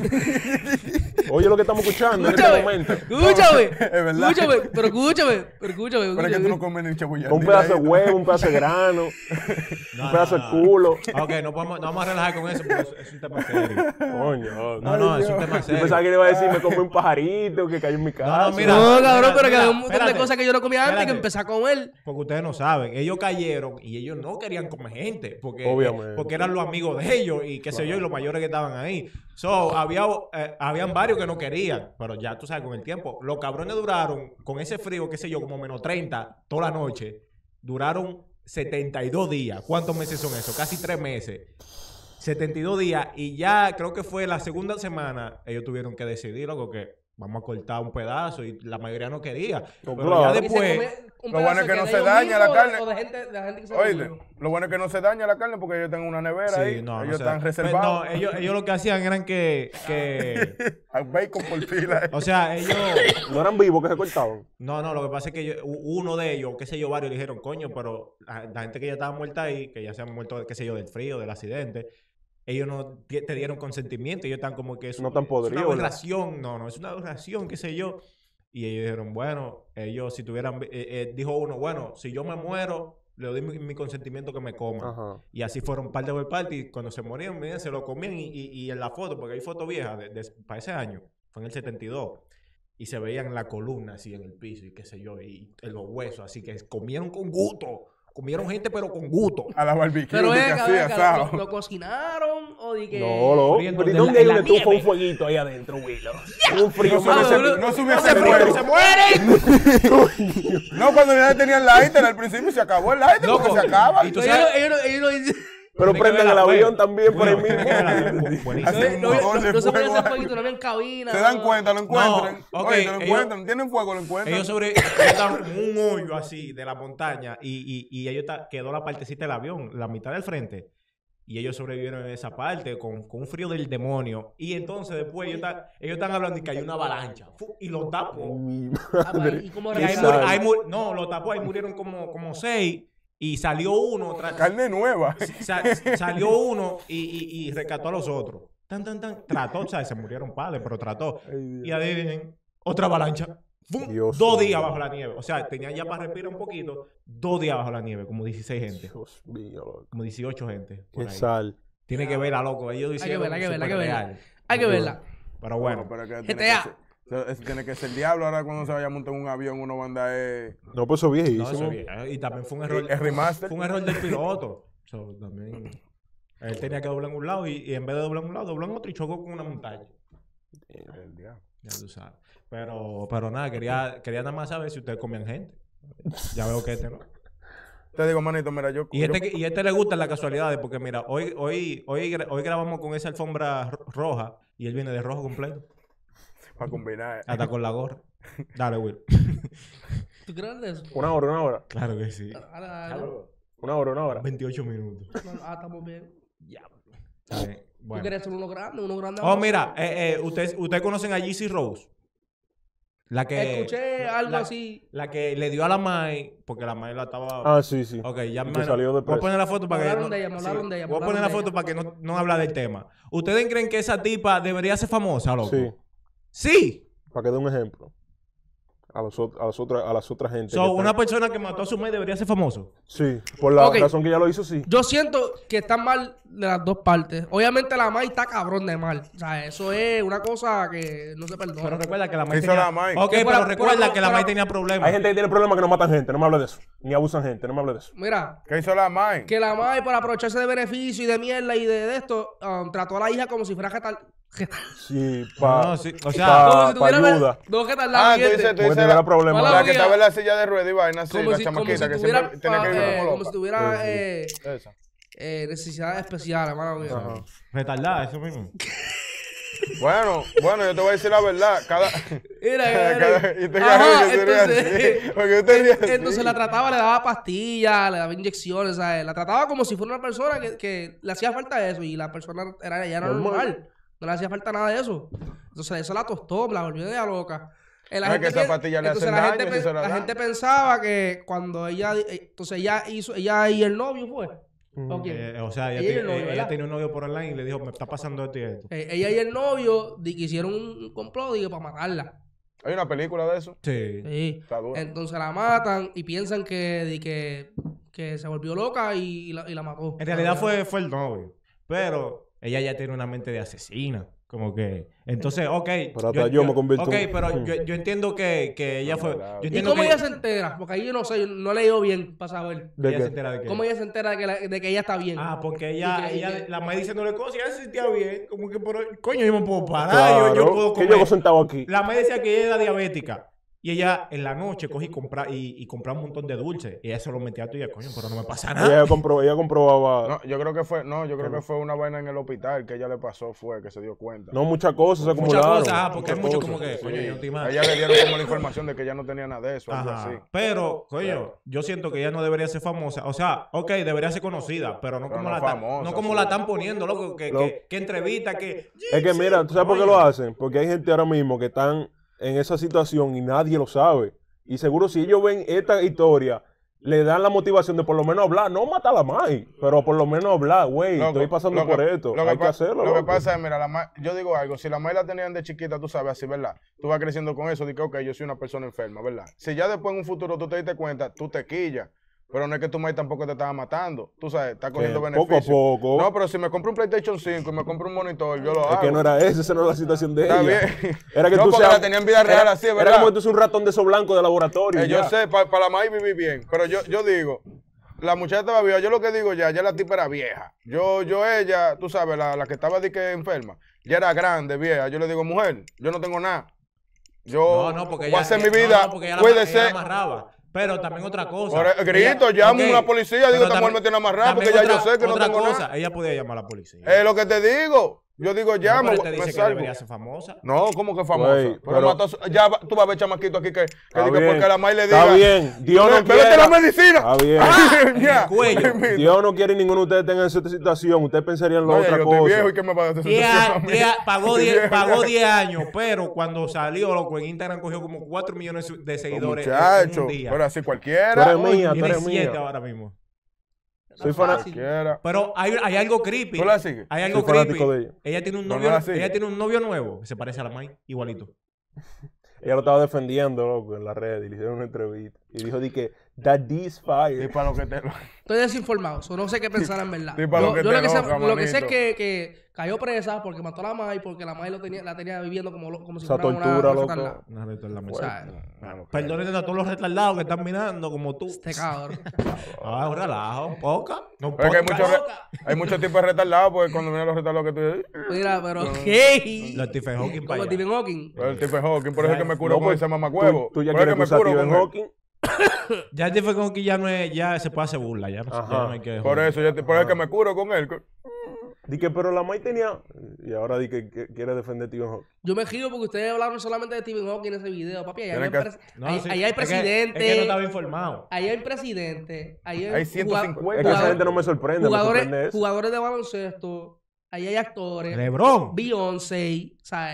Oye lo que estamos escuchando en este Escúchame, momento. escúchame, Es verdad. escúchame, pero escúchame, pero escúchame. Pero es que tú escúchame. no comes ni cebolla. Un pedazo de huevo, un pedazo de grano, No, un pedazo no, de no. culo. Ok, no, podemos, no vamos a relajar con eso porque es, es un tema serio. Coño. No, no, es un Dios. tema Yo serio. pensaba que le iba a decir, me comí un pajarito que cayó en mi casa. No, no, mira. No, cabrón, pero que mira, había un montón espérate. de cosas que yo no comía antes que Espérate. empecé a comer. Porque ustedes no saben, ellos cayeron y ellos no querían comer gente, porque, Obviamente. porque eran los amigos de ellos y qué sé yo, y los mayores que estaban ahí. So, había, eh, habían varios que no querían, pero ya tú sabes, con el tiempo, los cabrones duraron, con ese frío, qué sé yo, como menos treinta, toda la noche, duraron setenta y dos días. ¿Cuántos meses son eso? Casi tres meses. setenta y dos días y ya creo que fue la segunda semana, ellos tuvieron que decidir, loco, que vamos a cortar un pedazo y la mayoría no quería. No, Pero claro. ya Y se después... come un Lo bueno pedazo es que no de se ellos daña la mismos carne. O de gente, de la gente que se Oye, comió. lo bueno es que no se daña la carne porque ellos tienen una nevera Sí, ahí. no, no ellos sé. están Pues reservados. no, ellos, ellos lo que hacían eran que, que Hay bacon por fila. o sea, ellos, No eran vivos que se cortaban. no, no, lo que pasa es que ellos- u- uno de ellos, qué sé yo, varios dijeron, coño, pero la, la gente que ya estaba muerta ahí, que ya se han muerto, qué sé yo, del frío, del accidente, ellos no ti- te dieron consentimiento, ellos están como que es, No están es podridos, una ¿verdad? aberración, no, no, es una aberración, qué sé yo. Y ellos dijeron, bueno, ellos si tuvieran, eh, eh, dijo uno, bueno, si yo me muero, le doy mi, mi consentimiento que me coman. Ajá. Y así fueron parte por parte. Y cuando se morían, miren, se lo comían. Y, y, y en la foto, porque hay foto vieja de, de- para ese año, fue en el setenta y dos. Y se veían la columna así en el piso y qué sé yo, y en los huesos. Así que comieron con gusto. Comieron gente, pero con gusto. A la barbecue. Pero de que venga, así, venga, asado. ¿lo, lo cocinaron o de que...? No, no. Muriendo ¿Pero ¿y de dónde la- hay en una la estufa, un nieve. fueguito ahí adentro, Willow? Un frío. No se Ah, hubiese, boludo. no se No hubiese se ¡Se muerto. mueren! ¡Se mueren! No, cuando ya tenían lighter al principio se acabó el lighter porque Loco, se acaba. y tú Ellos, sabes- ellos, ellos, ellos, ellos, Pero Tiene que prenden el verla, avión güey. también por ahí Bueno, mismo. tiene que verla, buenísimo. Así- no, motor no, de no se puede fuego hacer ahí. fueguito, no había cabina. Se dan no. cuenta, lo encuentran. No, ok, Oye, te lo ellos- encuentran. Tienen fuego, lo encuentran. Ellos sobre ellos estaban como un hoyo así de la montaña y, y, y ellos ta- quedó la partecita del avión, la mitad del frente. Y ellos sobrevivieron en esa parte con, con un frío del demonio. Y entonces después ellos, ta- ellos están hablando de que hay una avalancha. Fu- Y lo tapó. Mi Ah, pues, madre. ¿y cómo Y Qué ahí reaccionaron? muri- sal. ahí muri- no, lo tapó, ahí murieron como, como seis. Y salió uno, tra- Carne nueva. sa- salió uno y, y, y rescató a los otros. Tan, tan, tan. Trató, o sea, se murieron padres, pero trató. Ay, Dios. Y adivinen, otra avalancha. ¡Fum! Dios dos mío. días bajo la nieve. O sea, tenían ya para respirar un poquito. Dos días bajo la nieve, como dieciséis gente. Dios mío, loco. Como dieciocho gente. por Qué ahí. sal. Tiene que verla, loco. Ellos Hay que hicieron verla, hay que verla, hay que verla. superreal. Hay que verla. Pero bueno. pero que G tiene T que A. ser- eso- eso tiene que ser el diablo. Ahora cuando se vaya a montar en un avión uno va a andar eh, No, pues eso es No, viejísimo. eso es bien. Y también fue un error. es remaster. Fue un error del piloto. So, también. Él tenía que doblar en un lado y, y en vez de doblar en un lado, dobló en otro y chocó con una montaña. El diablo. Ya tú sabes. Pero, pero nada, quería, quería nada más saber si ustedes comían gente. Ya veo que este no. Te digo, manito, mira, yo. Y yo- este, y este le gustan las casualidades, porque mira, hoy, hoy, hoy, gra- hoy grabamos con esa alfombra ro- roja y él viene de rojo completo, para combinar. hasta con la gorra. Dale, Will. ¿Tú crees de eso? Una hora, una hora. Claro que sí. Dale, dale. Una hora, una hora. veintiocho minutos. No, ah, estamos bien. Está bien. ¿Tú Bueno. quieres ser uno grande? Uno grande. Oh, mira, eh, eh, ustedes, ustedes conocen a Yeezy Rose. La que. Escuché algo la- así. La que le dio a la Mai, porque la Mai la estaba. Ah, sí, sí. Ok, ya Y me que salió de voy a preso. poner la foto para Me que. hablaron no- de ella, me hablaron de ella, me Voy a poner la hablaron de foto para que no, no habla del tema. ¿Ustedes creen que esa tipa debería ser famosa, loco? Sí. Sí. Para que dé un ejemplo. a, los, ot- a, las otras, a las otras gente. So, que una están- persona que mató a su madre debería ser famoso. Sí, por la Ok. razón que ella lo hizo, sí. Yo siento que están mal de las dos partes. Obviamente la Mai está cabrón de mal. O sea, eso es una cosa que no se perdona. Pero recuerda que la ¿Qué Mai hizo tenía... la Mai? Ok, Que pero por- recuerda por- que la por- Mai tenía problemas. Hay gente que tiene problemas que no matan gente, no me hable de eso. Ni abusan gente, no me hable de eso. Mira, ¿Qué hizo la Mai? que la Mai, por aprovecharse de beneficio y de mierda y de, de esto, um, trató a la hija como si fuera retal... Sí, pa, No, sí, o sea, pa- como si pa tuviera... ayuda. No, que tal Ah, la tú dices, tú Porque dices tuviera la, problemas. Mala la que mía. estaba en la silla de ruedas y vaina así, como la si, como chamaquita si que tuviera, siempre tenía que pa- vivir eh, como como loca. si tuviera Sí, sí. eh, Esa. eh, necesidades especiales, mano mía. Ajá. retardada, eso mismo. Bueno, bueno, yo te voy a decir la verdad. Cada... Mira, cada- mira. y te Ajá, agarro y yo te rías entonces- así. Porque usted ríe así. Entonces la trataba, le daba pastillas, le daba inyecciones, ¿sabes? La trataba como si fuera una persona que, que le hacía falta eso y la persona era, ya era Normal. normal. No le hacía falta nada de eso. Entonces eso la tostó, la volvió de loca. Eh, la No, es gente que esas pi- pastillas le entonces hacen la daño gente, si pe- se la la dan. gente pensaba que cuando ella, eh, entonces ella hizo, ella y el novio fue. ¿O quién? Eh, o sea, ella, Ella y te- el novio, ella ¿verdad? tenía un novio por online y le dijo, me está pasando esto y esto. Eh, ella y el novio di que hicieron un complot di que para matarla. Hay una película de eso. Sí. Sí. Está dura. Entonces la matan y piensan que, di que, que se volvió loca y la, y la mató. En realidad fue, fue el novio. Pero ella ya tiene una mente de asesina. Como que... Entonces, ok. Pero hasta yo me convierto Ok, en- pero yo, yo entiendo que, que ella fue... Yo ¿Y entiendo cómo que ella se entera? Porque ahí yo no sé, yo no he leído bien para saber. ¿De ella qué? se entera de que... ¿Cómo ella se entera de que, la- de que ella está bien? Ah, porque ella, Y que- y ella que- la madre diciéndole cosas y ella se sentía bien. Como que, pero, coño, yo me puedo parar, Claro, yo, yo puedo que comer. yo hago sentado aquí. La madre decía que ella era diabética. Y ella en la noche cogí y compra, y, y compraba un montón de dulces. Y ella se lo metía a tu y ella, coño, pero no me pasa nada. Ella, compró, ella comprobaba No, yo creo que fue, no, yo creo que fue una vaina en el hospital que ella le pasó, fue que se dio cuenta. no muchas cosas se Muchas acumularon. cosas, ah, porque hay Muchas mucho como cosas. que, coño, yo no estoy A mal. ella le dieron como la información de que ella no tenía nada de eso, algo Ajá. así. Pero, coño, yo siento que ella no debería ser famosa. O sea, ok, debería ser conocida, pero no Pero como, no la, tan- famosa, no como sí. la están poniendo, loco, que, Lo- que, que entrevista, que... Es que mira, ¿tú sabes por qué Coño. lo hacen? Porque hay gente ahora mismo que están en esa situación y nadie lo sabe. Y seguro si ellos ven esta historia, le dan la motivación de por lo menos hablar. No matar a la Mai, pero por lo menos hablar. Güey, Loco, estoy pasando lo que- por esto. lo Hay que pa- hacerlo. Lo que loco. pasa es, mira, la ma- yo digo algo, si la May la tenían de chiquita, tú sabes, así, ¿verdad? Tú vas creciendo con eso, dices, ok, yo soy una persona enferma, ¿verdad? Si ya después en un futuro tú te diste cuenta, tú te quillas. Pero no es que tu May tampoco te estaba matando. Tú sabes, está cogiendo Que beneficios. poco a poco. No, pero si me compro un PlayStation cinco y me compro un monitor, yo lo Es hago. que no era eso, esa no era la situación de Está ella. bien. Era que No, tú porque seas- la tenía en vida real era- así, Era ¿verdad? como que tú seas un ratón de esos blancos de laboratorio. Eh, y yo ya. sé, para la May viví bien, pero yo, yo digo, la muchacha estaba viva, yo lo que digo ya, ya la tipa era vieja. Yo, yo ella, tú sabes, la, la que estaba de que enferma, ya era grande, vieja. Yo le digo, mujer, yo no tengo nada. Yo No, no, porque voy a ella, hacer eh, mi vida, no, no, porque ella la- cuídese. ella la amarraba. Pero también otra cosa. Por el grito, Ella- llamo a ok, una policía, digo, pero esta mujer también- me tiene amarrado, también porque ya yo otra- sé que no otra tengo cosa, nada. ella podía llamar a la policía. Es lo que te digo. Yo digo, No, llamo, pero te me dice que salvo. debería ser famosa. No, ¿cómo que famosa? Güey, pero pero- mató, su- ya va- tú vas a ver chamaquito aquí que, que Está diga bien. porque la May le diga. Está bien, Dios no "Bébete quiera". la medicina. Está bien. En Ya. el cuello. Dios no quiere ninguno de ustedes tenga esa situación. Ustedes pensarían en la Oye, otra yo estoy viejo cosa. y que me va a dar Diez a- esa diez a- pagó Estoy diez viejo pagó ya. diez años, pero cuando salió, loco, en Instagram cogió como cuatro millones de seguidores en Muchacho, un día. pero así Tú cualquiera. eres mía, tú Tiene eres siete mía. ahora mismo. Soy No es fana- fácil. Cualquiera. Pero hay, hay algo creepy. ¿Tú la sigues? Hay algo Soy fanático creepy. de ella. Ella tiene un No, no novio, la sigue. ella tiene un novio nuevo que se parece a la May, igualito. Ella lo estaba defendiendo, loco, en la red. Y le hicieron una entrevista. Y dijo, di que, that this Y fire. para lo que te... Estoy desinformado, so no sé qué pensar en verdad. Sí, para yo lo que yo te lo, que sé, enoja, lo que sé es manito. que, que cayó presa porque mató a la May, porque la May lo tenía, la tenía viviendo como, lo- como si Esa fuera una, tortura, una loco. retardada. Una reta en la O mesa. sea, Perdonen a todos los retardados que están mirando como tú. este cabrón. Ah, un relajo, poca. No, Pero es que hay podcast. muchos re- hay muchos tipos de retardados, porque cuando vienen los retardados que tú dices, Mira, pero ¿qué? Los Stephen Hawking para Como allá. Stephen Hawking. el tipo de Hawking, por eso es que me curo No, con pues, ese mamacuevo. Tú, tú ya Por eso quieres es que acusar me a curo Stephen con él. Hawking. Ya Stephen Hawking ya no es, ya se puede hacer burla, ya no, ya Ajá. no hay que Por eso, yo te- por eso es que me curo con él. Di que, pero la May tenía... Y ahora di que, que quiere defender a Stephen Hawking. Yo me giro porque ustedes hablaron solamente de Stephen Hawking en ese video, papi. Ahí hay, Tienen que- pres- No, ahí- sí. ahí hay Es que- presidente. Es que, no estaba informado. Ahí hay presidente. Ahí hay, Hay ciento jugad- cincuenta. Es que esa jugador- gente no me sorprende, me jugadores, sorprende eso. jugadores de baloncesto. Ahí hay actores. LeBron. Beyoncé. ¿Sabes?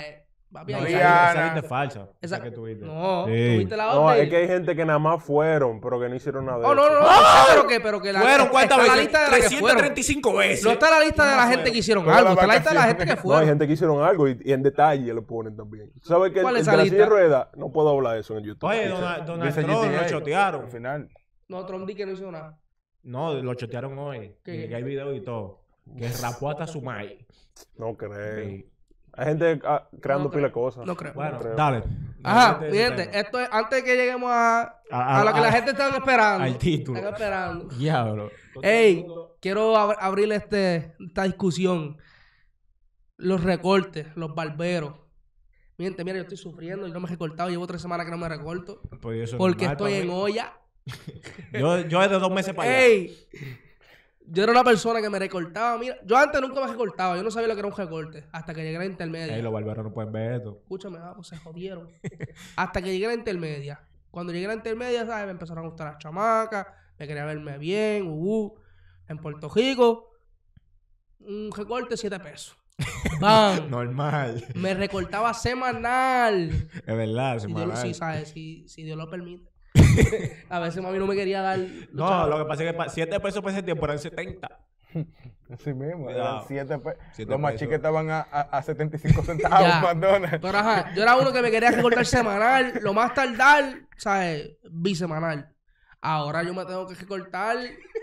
Papi, No, ahí- esa Rihanna. esa lista es falsa. Esa- Esa que tuviste. No, Sí. tuviste la No, orden. es que hay gente que nada más fueron, pero que no hicieron nada de Oh, no, eso. no, no. yo sé, pero que, pero que la ¿Fueron cuántas está veces? la lista de las que trescientas fueron. treinta y cinco veces. No está la lista de la Nada gente fueron. que hicieron Todas algo. las Está la lista de la gente vacaciones. que No, hay fueron. gente que hicieron algo y, y en detalle lo ponen también. ¿Tú ¿Sabes que ¿Cuál el es de esa la lista? silla de ruedas? No puedo hablar de eso en YouTube. Oye, Donald, Donald Dice Trump G T A, lo chotearon. Al final. No, Trump di que no hizo nada. No, lo chotearon hoy. ¿Qué? Que hay video y todo. Que rapó hasta su mai. No creo. Sí. Hay gente ah, creando No pila de creo. cosas. No creo. Bueno, creo. dale. Ajá, Dale, mi ese gente, tema. esto es antes de que lleguemos a, A- a lo que a- la gente está esperando. al título. Están esperando. Diablo. Ey, quiero ab- abrir este, esta discusión. Los recortes, los barberos. Mi gente, mira, yo estoy sufriendo. Yo no me he recortado. Llevo tres semanas que no me recorto. Pues eso es Porque normal estoy para en mí. olla. Yo, yo es de dos meses para allá. Ey, yo era una persona que me recortaba. Mira, yo antes nunca me recortaba. Yo no sabía lo que era un recorte. Hasta que llegué a la intermedia. Ey, los barberos no pueden ver esto. Escúchame, vamos, se jodieron. Hasta que llegué a la intermedia. Cuando llegué a la intermedia, ¿sabes? Me empezaron a gustar las chamacas. Me quería verme bien. Uh, uh. En Puerto Rico, un recorte siete pesos. ¡Bam! Normal. Me recortaba semanal. Es verdad, Si Dios, semanal. sí, ¿sabes? Si, si Dios lo permite. A veces mami no me quería dar. los No, chavos. lo que pasa es que siete pesos por ese tiempo eran setenta. Así mismo. Cuidado. Eran siete pe- Siete Los más pesos. chiques estaban a, a, a setenta y cinco centavos, Ya. McDonald's. Pero ajá, yo era uno que me quería recortar semanal, lo más tardar, ¿sabes? Bisemanal. Ahora yo me tengo que recortar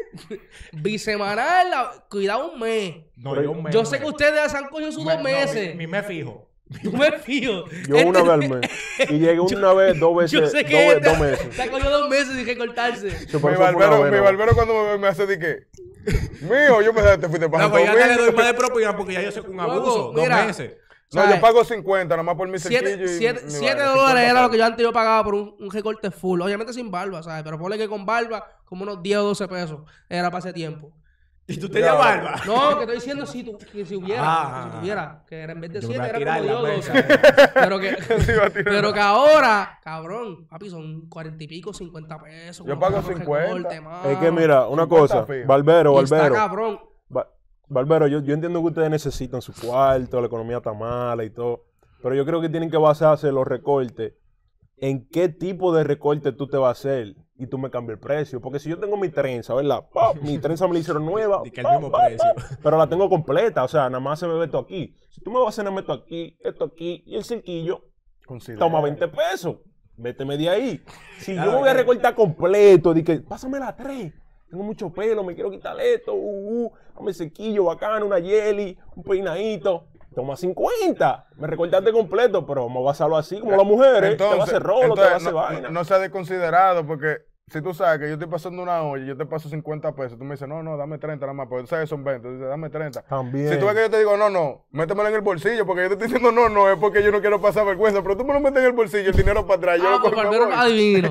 bisemanal, a- cuidado un mes. No, Pero yo me. Yo sé que ustedes se han cogido sus me- dos no, meses. mi, mi mes fijo. Tú me fío. Yo una vez al mes. Y llegué una vez, dos veces, Yo sé dos, que ve- este dos meses. se ha cogido dos meses sin recortarse. Eso Mi pasó por una barbero, vez, mi ¿no? barbero cuando me ve me hace de que... Mío, yo pensaba que te fuiste para No, pues ya Santo te le doy Domingo. más de propina porque ya yo sé que un Luego, abuso. mira, dos meses. No, ¿sabes? yo pago cincuenta, nomás por mi cerquillo Siete, y siete, mi siete vaina, dólares cincuenta era lo que pesos. yo antes yo pagaba por un, un recorte full. Obviamente sin barba, ¿sabes? Pero ponle que con barba, como unos diez o doce pesos. Era para ese tiempo. Y tú tenías Ya. barba. No, que estoy diciendo si, tu- que si hubiera. Ah. que si tuviera. Que era en vez de Yo me siete, voy a era tirar como en la diez o mesa. doce. Pero que, Sí, iba a tirar. pero que ahora, cabrón, papi, son cuarenta y pico, cincuenta pesos. Yo con pago los cincuenta. recortes, mano. Es que mira, una cincuenta cosa, fijo. barbero, Y está barbero. cabrón. Ba- Barbero, yo, yo entiendo que ustedes necesitan su cuarto, la economía está mala y todo, pero yo creo que tienen que basarse los recortes en qué tipo de recorte tú te vas a hacer y tú me cambias el precio. Porque si yo tengo mi trenza, ¿verdad? ¡Pap! Mi trenza me la hicieron nueva, Y que el ¡pap! mismo ¡pap! precio. ¡pap! Pero la tengo completa, o sea, nada más se me ve esto aquí. Si tú me vas a hacer nada más esto aquí, esto aquí y el cerquillo, Considera. toma veinte pesos. Véteme de ahí. Si Claro, yo me voy a claro. recortar completo, di que pásame la tres. Tengo mucho pelo, me quiero quitar esto. Uh, uh, dame el sequillo bacano, una jelly, un peinadito. Toma cincuenta. Me recortaste completo, pero vamos a basarlo así como las mujeres. te va a hacer rolo, te va a hacer no, vaina. no sea desconsiderado porque si tú sabes que yo estoy pasando una olla y yo te paso cincuenta pesos, tú me dices, no, no, dame treinta nada más, porque tú sabes que son veinte, tú dices, dame treinta. También. Si tú ves que yo te digo, no, no, métemelo en el bolsillo, porque yo te estoy diciendo, no, no, es porque yo no quiero pasar vergüenza, pero tú me lo metes en el bolsillo, el dinero para atrás, yo Ah, lo pues cojo y me barbero voy. adivino.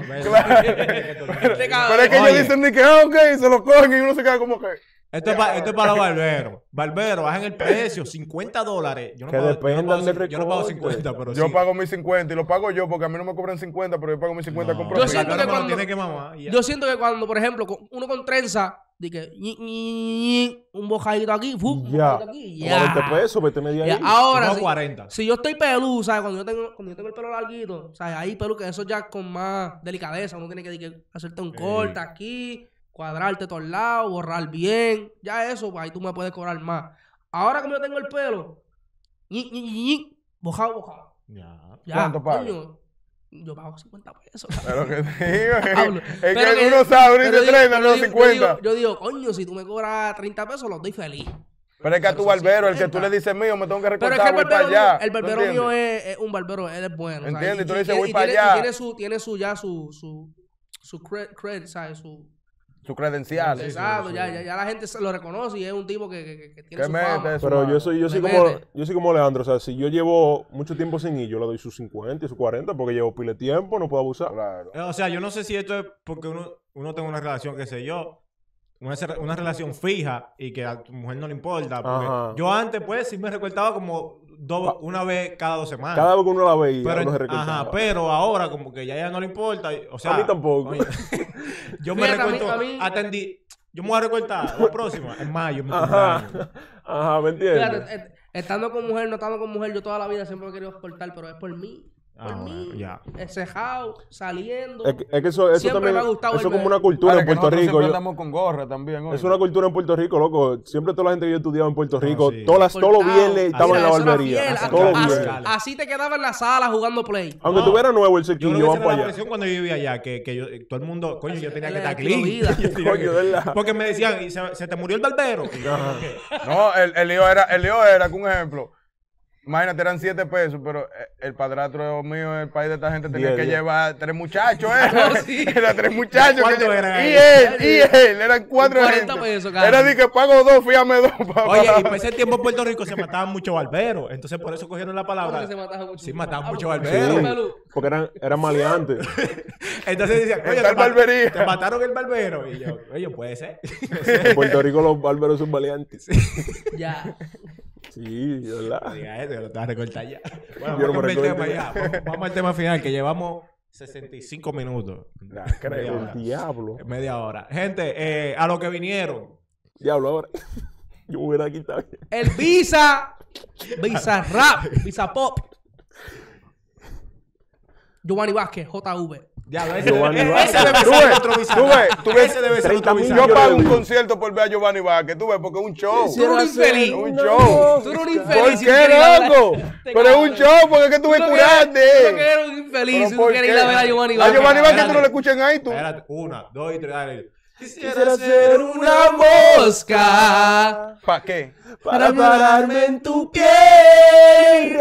Este cabrón. Pero es que Oye. ellos dicen ni que, ah, ok, se lo cogen y uno se queda como que... Esto es para esto es para los barberos. Barberos, bajen el precio. cincuenta dólares. Yo no Que pago, yo no dependan pago, del yo no pago recorte. cincuenta, pero Yo sí. pago mis cincuenta y lo pago yo porque a mí no me cobran cincuenta, pero yo pago mis cincuenta No. con Yo profit. siento El que barbero me lo cuando- tiene que mamar y ya. Yo siento que cuando, por ejemplo, con- uno con trenza, di que ñi, ñi, ñi, un bojadito aquí, fu, un Ya. bojadito aquí, Toma ya. veinte pesos, véteme de ahí. Ya, ahora, Yo si, pago cuarenta. si yo estoy peludo, ¿sabes? Cuando yo tengo, cuando yo tengo el pelo larguito, ¿sabes? Ahí pelo que eso ya con más delicadeza. Uno tiene que, di que hacerte un corte aquí, cuadrarte todos lados, borrar bien. Ya eso, pues, ahí tú me puedes cobrar más. Ahora como yo tengo el pelo, ñi, ñi, ñi, ñi, bojado, bojado. Ya. Ya, ¿Cuánto pagas? coño, yo pago cincuenta pesos. Pero que digo, es, Hablo. es Pero que que- uno sabe, uno pero dice digo- treinta, pero no digo- cincuenta. Yo digo, yo digo, coño, si tú me cobras treinta pesos, los doy feliz. Pero es que a tu Pero son barbero, el que tú cincuenta. le dices mío, me tengo que Pero recortar, es que el voy para barbero, allá. mío, el ¿Tú barbero entiendes? mío es, es un barbero, él es bueno. ¿sabes? Entiende, Y- tú le y dices, tiene- voy y para tiene- allá. Y tiene su, tiene su ya su, su, su cred, cred, ¿sabes? Su, Sus credenciales. exacto, ya, ya, ya la gente se lo reconoce y es un tipo que, que, que- que tiene ¿Qué su mete fama. eso? Pero mano. yo soy, yo soy Le como, mete. yo soy como Leandro, o sea, si yo llevo mucho tiempo sin ir, yo le doy sus cincuenta y sus cuarenta porque llevo pile de tiempo, no puedo abusar. Claro. O sea, yo no sé si esto es porque uno, uno tiene una relación, qué sé yo, una, cer- una relación fija y que a tu mujer no le importa. Porque Ajá. yo antes, pues, sí me recortaba como dos, una vez cada dos semanas. Cada vez que uno la veía, pero, uno se recortaba. ajá, pero ahora como que ya a ella no le importa. y- O sea, A mí tampoco. oye, yo me Fíjate, a mí- recorto, a mí- atendí. Yo me voy a recortar la próxima, en mayo, mi Ajá, cumpleaños. ajá, ¿me entiendes? Fíjate, eh, Estando con mujer, no estando con mujer, yo toda la vida siempre me he querido cortar, pero es por mí. Por Ah, mí. bueno, ya. Cejado, saliendo. Es que, es que eso, eso Siempre también me ha gustado eso es el como una ver- cultura Ahora en que Puerto nosotros Rico. siempre Yo- andamos con gorra también. oye. es una cultura en Puerto Rico, loco. Siempre toda la gente que yo estudiaba en Puerto Rico, sí. todas las, todos los Cortado. viernes estaban Mira, en la eso era barbería. fiel. Todos los Así- viernes. Así te quedaba en la sala jugando play. Aunque No. tuviera nuevo el Yo sequillo, creo que van esa era para la allá. presión cuando yo vivía allá, que, que yo, todo el mundo, coño, yo tenía El que estar estilo clean. vida. Yo tenía Coño, que- ¿verdad? Porque me decían, "¿Y se, se te murió el barbero?" Y yo, No, el, el lío era, el lío era, que un ejemplo. Imagínate, eran siete pesos, pero eh, el padrastro mío en el país de esta gente tenía Diez, que diez. llevar tres muchachos, ¿eh? No, sí. Eran tres muchachos. que ¿Cuántos lle- eran Y ahí? él, y él, eran cuatro cuarenta gente. pesos cada Era uno. de que pago dos, fíjame dos. pa- Oye, pa- y por ese tiempo en Puerto Rico se mataban muchos barberos. Entonces por eso cogieron la ¿Cómo palabra. que se mataban mucho? Sí, mataban Ah, mucho porque- barbero. Sí, Pelú. porque eran, eran maleantes. Entonces decían, oye, Está te, el ma- barbería. te mataron el barbero. Y yo, oye, puede ser. En Puerto Rico los barberos son maleantes. Ya. Sí, ¿verdad? Diga eso, lo te vas a recortar ya. Bueno, Yo no vamos, me al tema recorto. ya. Vamos, vamos al tema final, que llevamos sesenta y cinco minutos. Nah, Media creo. hora. El diablo. Media hora. Gente, eh, a lo que vinieron. Diablo, ahora. Yo me hubiera quitado. El Visa. Visa Rap. Visa Pop. Giovanni Vázquez, J V. Ya, ese, Giovanni ese Vázquez. debe Tú ser ves, otro Visa. tú ves, tú ves. Ese debe ser treinta otro mil Visa. Yo Yo pago lo un vi. concierto por ver a Giovanni Vázquez, tú ves, porque es un show. Tú eres un infeliz. Es un show. Tú eres un ¿Por infeliz. si tú qué, quieres ir a ver- loco? Este Pero es un cabrón. show, porque es que tú ves Tú lo que eres- curante. tú lo que eres un infeliz ¿Pero si tú por quieres qué? ir a ver a Giovanni A Vázquez. Giovanni Vázquez tú Espérate. no lo escuchas en iTunes. Espérate, una, dos y tres, dale. Quisiera ser una mosca ¿Para qué? para pararme en tu piel y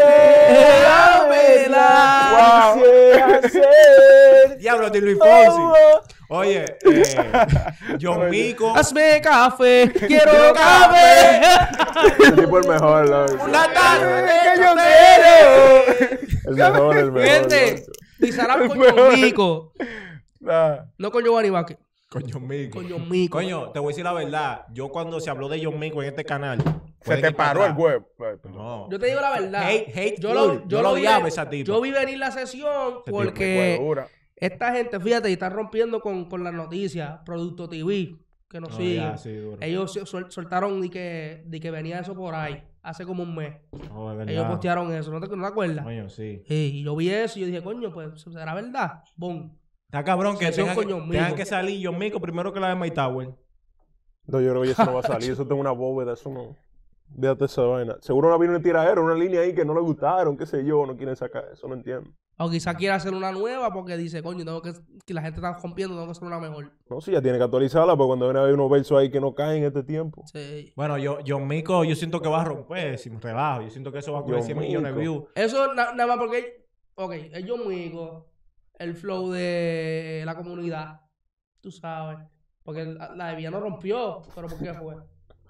reávela. Wow. Quisiera ser Diablo de Luis Fonsi. Oye, eh, John Mico. Hazme café, quiero café. Ese tipo es el mejor, loco. Una tarde que yo quiero. El mejor, el mejor. Gente, loco. Bizarrap con mejor. John Mico. Nah. No con Giovanni Vázquez, Con John Mico. con John Mico. Coño, te voy a decir la verdad. Yo cuando se habló de John Mico en este canal. Se puede te que paró el para- web. No. Yo te digo la verdad. Hate- hate yo full. lo, Yo yo lo lo vi, odiaba esa tipa. yo vi venir la sesión tipo porque Fue dura. esta gente, fíjate, y está rompiendo con, con las noticias, Producto T V, que nos No, siguen. ya, sí, duro. Ellos sol- soltaron de que, de que venía eso por ahí, hace como un mes. No, es verdad. Ellos postearon eso, ¿no te, no te acuerdas? Coño, sí. Sí, y yo vi eso y yo dije, coño, pues, ¿será verdad? Boom. Está cabrón que Sesión tengan, con que, John tengan Mico. que salir John Mico primero que la de My Tower. No, yo creo que eso no va a salir. Eso tengo una bóveda, eso no. Déjate esa vaina. Seguro no vino un tiradero, una línea ahí que no le gustaron, qué sé yo, no quieren sacar eso, no entiendo. O quizá quiera hacer una nueva porque dice, coño, tengo que, que la gente está rompiendo, tengo que hacer una mejor. No, sí, ya tiene que actualizarla, porque cuando viene a haber unos versos ahí que no caen en este tiempo. Sí. Bueno, yo, John Mico, yo siento que va a romper sin relajo. Yo siento que eso va a coger John cien millones de Mico. views. Eso na- nada más porque, ok, es John Mico, el flow de la comunidad, tú sabes. Porque la, la de Villa no rompió, pero ¿por qué fue?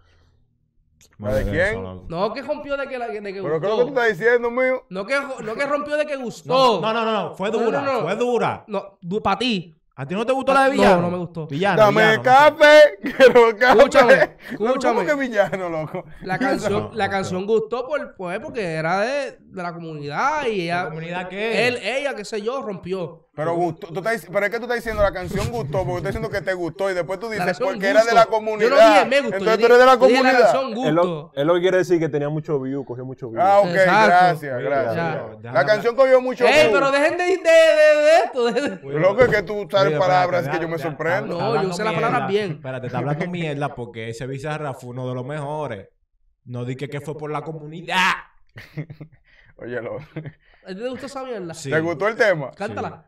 Madre ¿de de quién? eso, loco. No que rompió de que, la, de que Pero ¿qué es lo que tú gustó. estás diciendo, mío? No que, no que rompió de que No, gustó. no, no, no, fue No, no, dura, no. fue dura. No, para ti. ¿A ti no te gustó la de villano? No, no me gustó. Villano, Dame villano, no sé. café, quiero café. Escúchame, Loco, escúchame. ¿Cómo que villano, loco? La canción, No, la no, canción gustó por, pues, porque era de, de la comunidad y ella. ¿La comunidad qué? Él, ella, qué sé yo, rompió. Pero gustó, tú estás, pero es que tú estás diciendo la canción gustó, porque estás diciendo que te gustó y después tú La dices canción porque era de la gustó. comunidad. Yo no dije me gustó. Entonces yo tú eres de la dije- yo dije comunidad. La canción Es lo, gustó. es lo que quiere decir que tenía mucho view, cogió mucho view. Ah, ok, Exacto. gracias, Mira, gracias. ya, ya, La ya. canción cogió mucho Ey, view. pero dejen de, de, de, de esto. de- de- Loco, es que tú sabes Oye, palabras espérate, que yo me ya, ya, sorprendo. No, está yo hablando usé las mierda. palabras bien. Espérate, está hablando mierda porque ese Bizarra fue uno de los mejores. No dije que fue por la comunidad. Oye, loco. ¿A ti te gustó esa mierda? Sí. ¿Te gustó el tema? Cántala.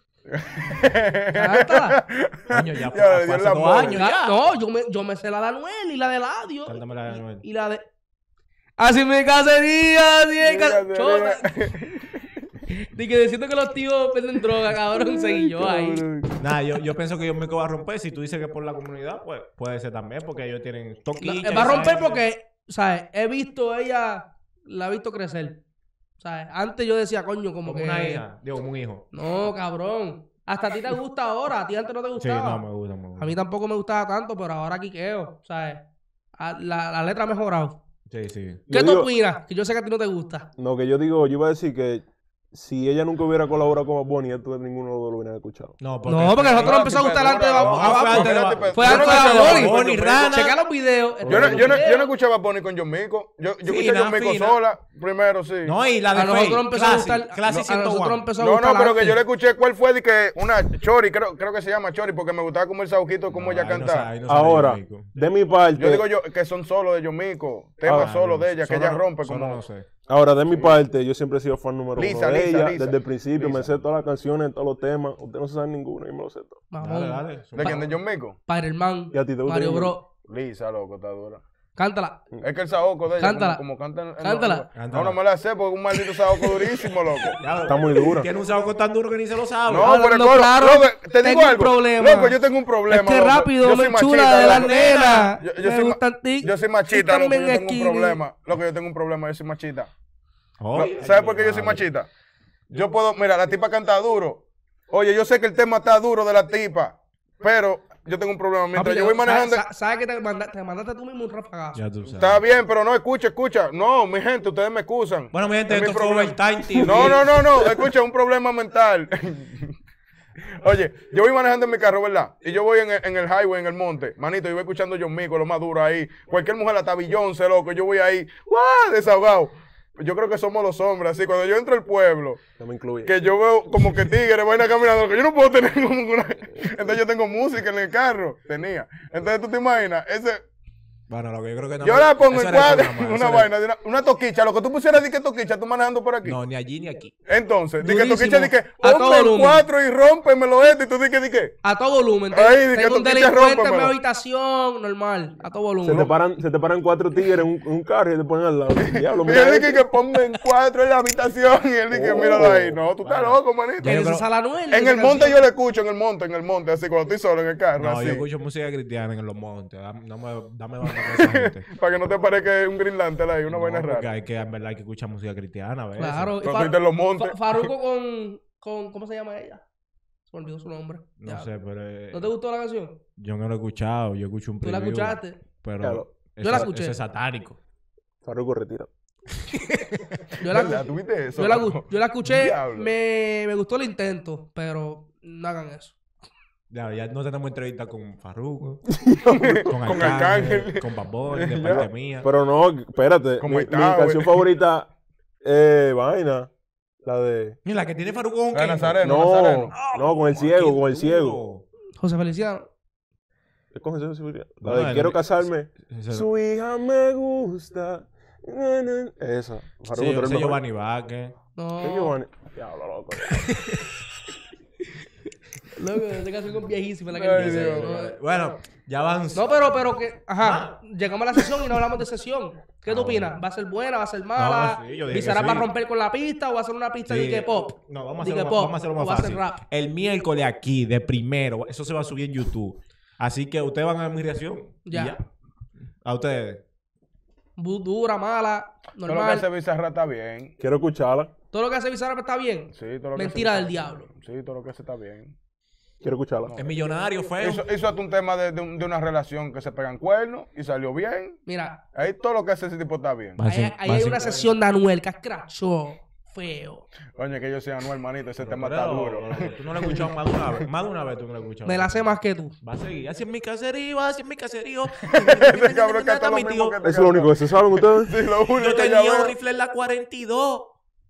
Cántala. Coño, ya fue, Ya, fue dio hace la dos bola. años Ca- ya. No, yo me, yo me sé la de Anuel y la de Ladio. Cántame la de Anuel. Y la de. Así me casería, así me ca- Casería. Chota. De que diciendo que los tíos venden droga, cabrón, seguí yo ahí. Nada, yo, yo pienso que John Mico va a romper. Si tú dices que por la comunidad, pues puede ser también, porque ellos tienen No, toquilla. va a romper ¿sabes? porque, ¿sabes? He visto ella, la he visto crecer. ¿Sabes? Antes yo decía, coño, como, Como que. una hija, digo, como un hijo. No, cabrón. Hasta a ti te gusta ahora, a ti antes no te Sí, gustaba. no, me gusta, me gusta. A mí tampoco me gustaba tanto, pero ahora quiqueo, ¿sabes? A- La, la letra ha mejorado. Sí, sí. ¿Qué Yo tú digo- opinas? Que yo sé que a ti no te gusta. No, que yo digo, yo iba a decir que si ella nunca hubiera colaborado con Bad Bunny, esto ninguno de los dos lo hubiera escuchado. No, No, porque nosotros nos empezó a gustar antes de Bad Ah, fue antes de Bad- Fue Yo no antes de escuchaba Bad Bunny Bunny. con John Mico. Checa los videos. Yo no, yo, no, yo no escuchaba a Bunny con John Mico. Yo, yo escuché a Fina, John Mico fina. sola, primero, sí. No, y la de A nosotros Faye, empezó a gustar. Classic, Classic A nosotros ciento uno. empezó a No, gustar no, pero que antes. yo le escuché cuál fue de que una Chori, creo, creo que se llama Chori, porque me gustaba como el sauquito, como No, ella ahí no canta. sabe, ahí no sabe Ahora, John Mico. de mi parte, Yo digo yo que son solos de John Mico, temas Ah, solos no, de ella, que solo ella no- rompe solo como. no sé. ahora de mi parte, yo siempre he sido fan número Lisa, uno de Lisa, ella. Lisa. Desde el principio me Lisa. sé todas las canciones, todos los temas. Usted no se sabe ninguno, yo me lo sé todo. Dale, Mamón. dale. ¿De quién? ¿De John Mico? Spider-Man. ¿Y a ti te gusta Mario John Bros. Lisa, loco, está dura. Cántala. Es que el saoco de ella, Cántala. como, como canta en- en- Cántala. No, no me la sé, porque es un maldito saoco durísimo, loco. Ya, Está muy dura. Tiene un saco tan duro que ni se lo sabe. No, Hablando pero el coro, claro, loco, te tengo digo un algo. problema. Loco, yo tengo un problema. Es que loco. rápido, Yo me soy chula machista, de la loco. nena. Yo, yo Me soy, ma- gustan tic- yo soy machita, tic loco, yo en tengo un skinny. problema. Loco, yo tengo un problema, yo soy machita. Oh, No, ay, ¿Sabes mi por qué yo soy madre. machita? Yo puedo, mira, la tipa canta duro. Oye, yo sé que el tema está duro de la tipa, pero yo tengo un problema. Mientras Papi, yo voy manejando, ¿Sabes sabe que te, manda- te mandaste tú mismo un rafagazo? Ya tú sabes. está bien, pero no, escucha, escucha. No, mi gente, ustedes me excusan. Bueno, mi gente, Es mi esto fue problema. Overtime T V. No, no, no, no, escucha, un problema mental. Oye, yo voy manejando en mi carro, ¿verdad? Y yo voy en el, en el highway, en el monte. Manito, yo voy escuchando John Mico, lo más duro ahí. Cualquier mujer, hasta Beyoncé, loco. Yo voy ahí, ¡guau! Desahogado. Yo creo que somos los hombres, así. Cuando yo entro al pueblo, No me incluye. que yo veo como que tigres, vaina caminando, que yo no puedo tener como una... Entonces yo tengo música en el carro. Tenía. Entonces tú te imaginas, ese... Bueno, lo que yo creo que no. Yo la pongo eso en era cuadro, programa, eso una era- vaina, de una, una toquicha. Lo que tú pusieras de que toquicha, tú manejando por aquí. No, ni allí ni aquí. Entonces, di que Durísimo. toquicha, di que A todo ponme el volumen. cuatro y rómpemelo esto. Y tú di que, di que. A todo volumen. Ay, de que Tengo un tú quites, delincuente en mi rómpemelo. habitación, normal. A todo Se volumen. te, paran, se te paran cuatro tigres en un, en un carro y te ponen al lado. Diablo, Y mira él este. dije que ponme en cuatro en la habitación. Y él dije, Oh. míralo ahí. No, tú estás loco, manito. Ya, yo Ese creo- es Salanuel, En esa el monte canción. yo le escucho, en el monte, en el monte, así cuando estoy solo en el carro. No, así. yo escucho música cristiana en los montes. Dame, no me, dame banda con esa gente. Para que no te parezca un Green Lantern ahí, una No, vaina porque rara. hay que, en verdad, hay que escuchar música cristiana, ¿ves? Claro. y Cuando Fa- fuiste en los montes. Fa- Farruko con, con. ¿Cómo se llama ella? Se me olvidó su nombre. No Ya. sé, pero. eh, ¿No te gustó la canción? Yo no lo he escuchado. Yo escucho un ¿Tú la preview. escuchaste? Pero. Claro. eso- Yo la escuché. Eso es satánico. Farruko, retira. Yo la, ¿Verdad? ¿Tuviste eso? yo la, loco? yo la escuché. Diablo. Me, me gustó el intento, pero no hagan eso. Ya, ya no tenemos entrevista con Farruko, Con con Arcángel, Arcángel. con Bad Bunny, de Ya. parte mía. Pero no, espérate. Como Mi, está, mi güey. canción favorita es Vaina. La de. Mira, la que tiene Farruko con La de Kenzo. Nazareno, No, Nazareno. no, con el Ah, ciego, qué con el ciego. duro. José Feliciano. ¿Qué coge esa seguridad? La Bueno, de Quiero el- casarme. Ese- Su hija me gusta. Na, na. Esa. Sí, Farruko, tú eres ese mejor. Giovanni Vázquez. No. ¿Qué Giovanni? Diablo, loco. Loco, esa canción es viejísima la que Ay, él dice, Dios. ¿no? Bueno, ya van. No, pero, pero que, ajá, llegamos a la sesión y no hablamos de sesión. ¿Qué tú Ah, opinas? bueno. ¿Va a ser buena? ¿Va a ser mala? No, sí, yo dije ¿Bizarrap que va a sí. romper con la pista o va a ser una pista Sí. de que pop? No, vamos a Di hacerlo, que más- pop, vamos a hacerlo o más va a ser fácil. rap. El miércoles aquí, de primero, eso se va a subir en YouTube. Así que ustedes van a ver mi reacción. y Ya. A ustedes. Bu- Dura, mala, Todo lo que normal. hace Bizarra está bien. Quiero escucharla. Todo lo que hace Bizarrap está bien. Sí, todo lo que Mentira hace del Bizarra. diablo. Sí, todo lo que hace está bien. Quiero escucharla. Es millonario, feo. Hizo, hizo hasta un tema de, de un- de una relación que se pegan cuernos y salió bien. Mira, Ahí todo lo que hace ese tipo está bien. Va a ahí, ser- ahí va a hay ser- una sesión de Anuel que escrachó. Feo. Coño, que yo sea Anuel, manito, ese Pero, tema pero, está duro. pero, Tú no lo has escuchado más de una vez. Más de una vez tú no lo has escuchado. Me la sé más que tú. Va a seguir. Así es mi caserío, así es mi caserío. Ese cabrón canta lo mismo que Eso es lo único que se saben ustedes. Sí, lo único Yo que tenía ya un veo. rifle en la cuarenta y dos.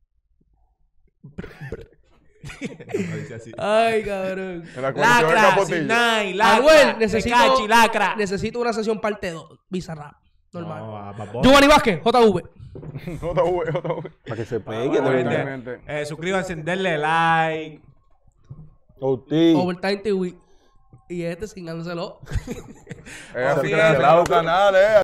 No dice así. Ay, cabrón. En la cuarenta y dos de Lacra, Capotillo. Sinai, lacra. Anuel, necesito, Tecachi, lacra. necesito una sesión parte dos. Bizarrap. Normal. No, a Bad Bunny. Giovanni Vázquez, J V. J V, J V. Para que se Ah, pegue. bueno, de gente, verdad. Totalmente. eh, suscríbanse, denle like. O ti. Overtime T V. Y este sin dándoselo. Eh, así Sí, que cancelado pero- canal, eh.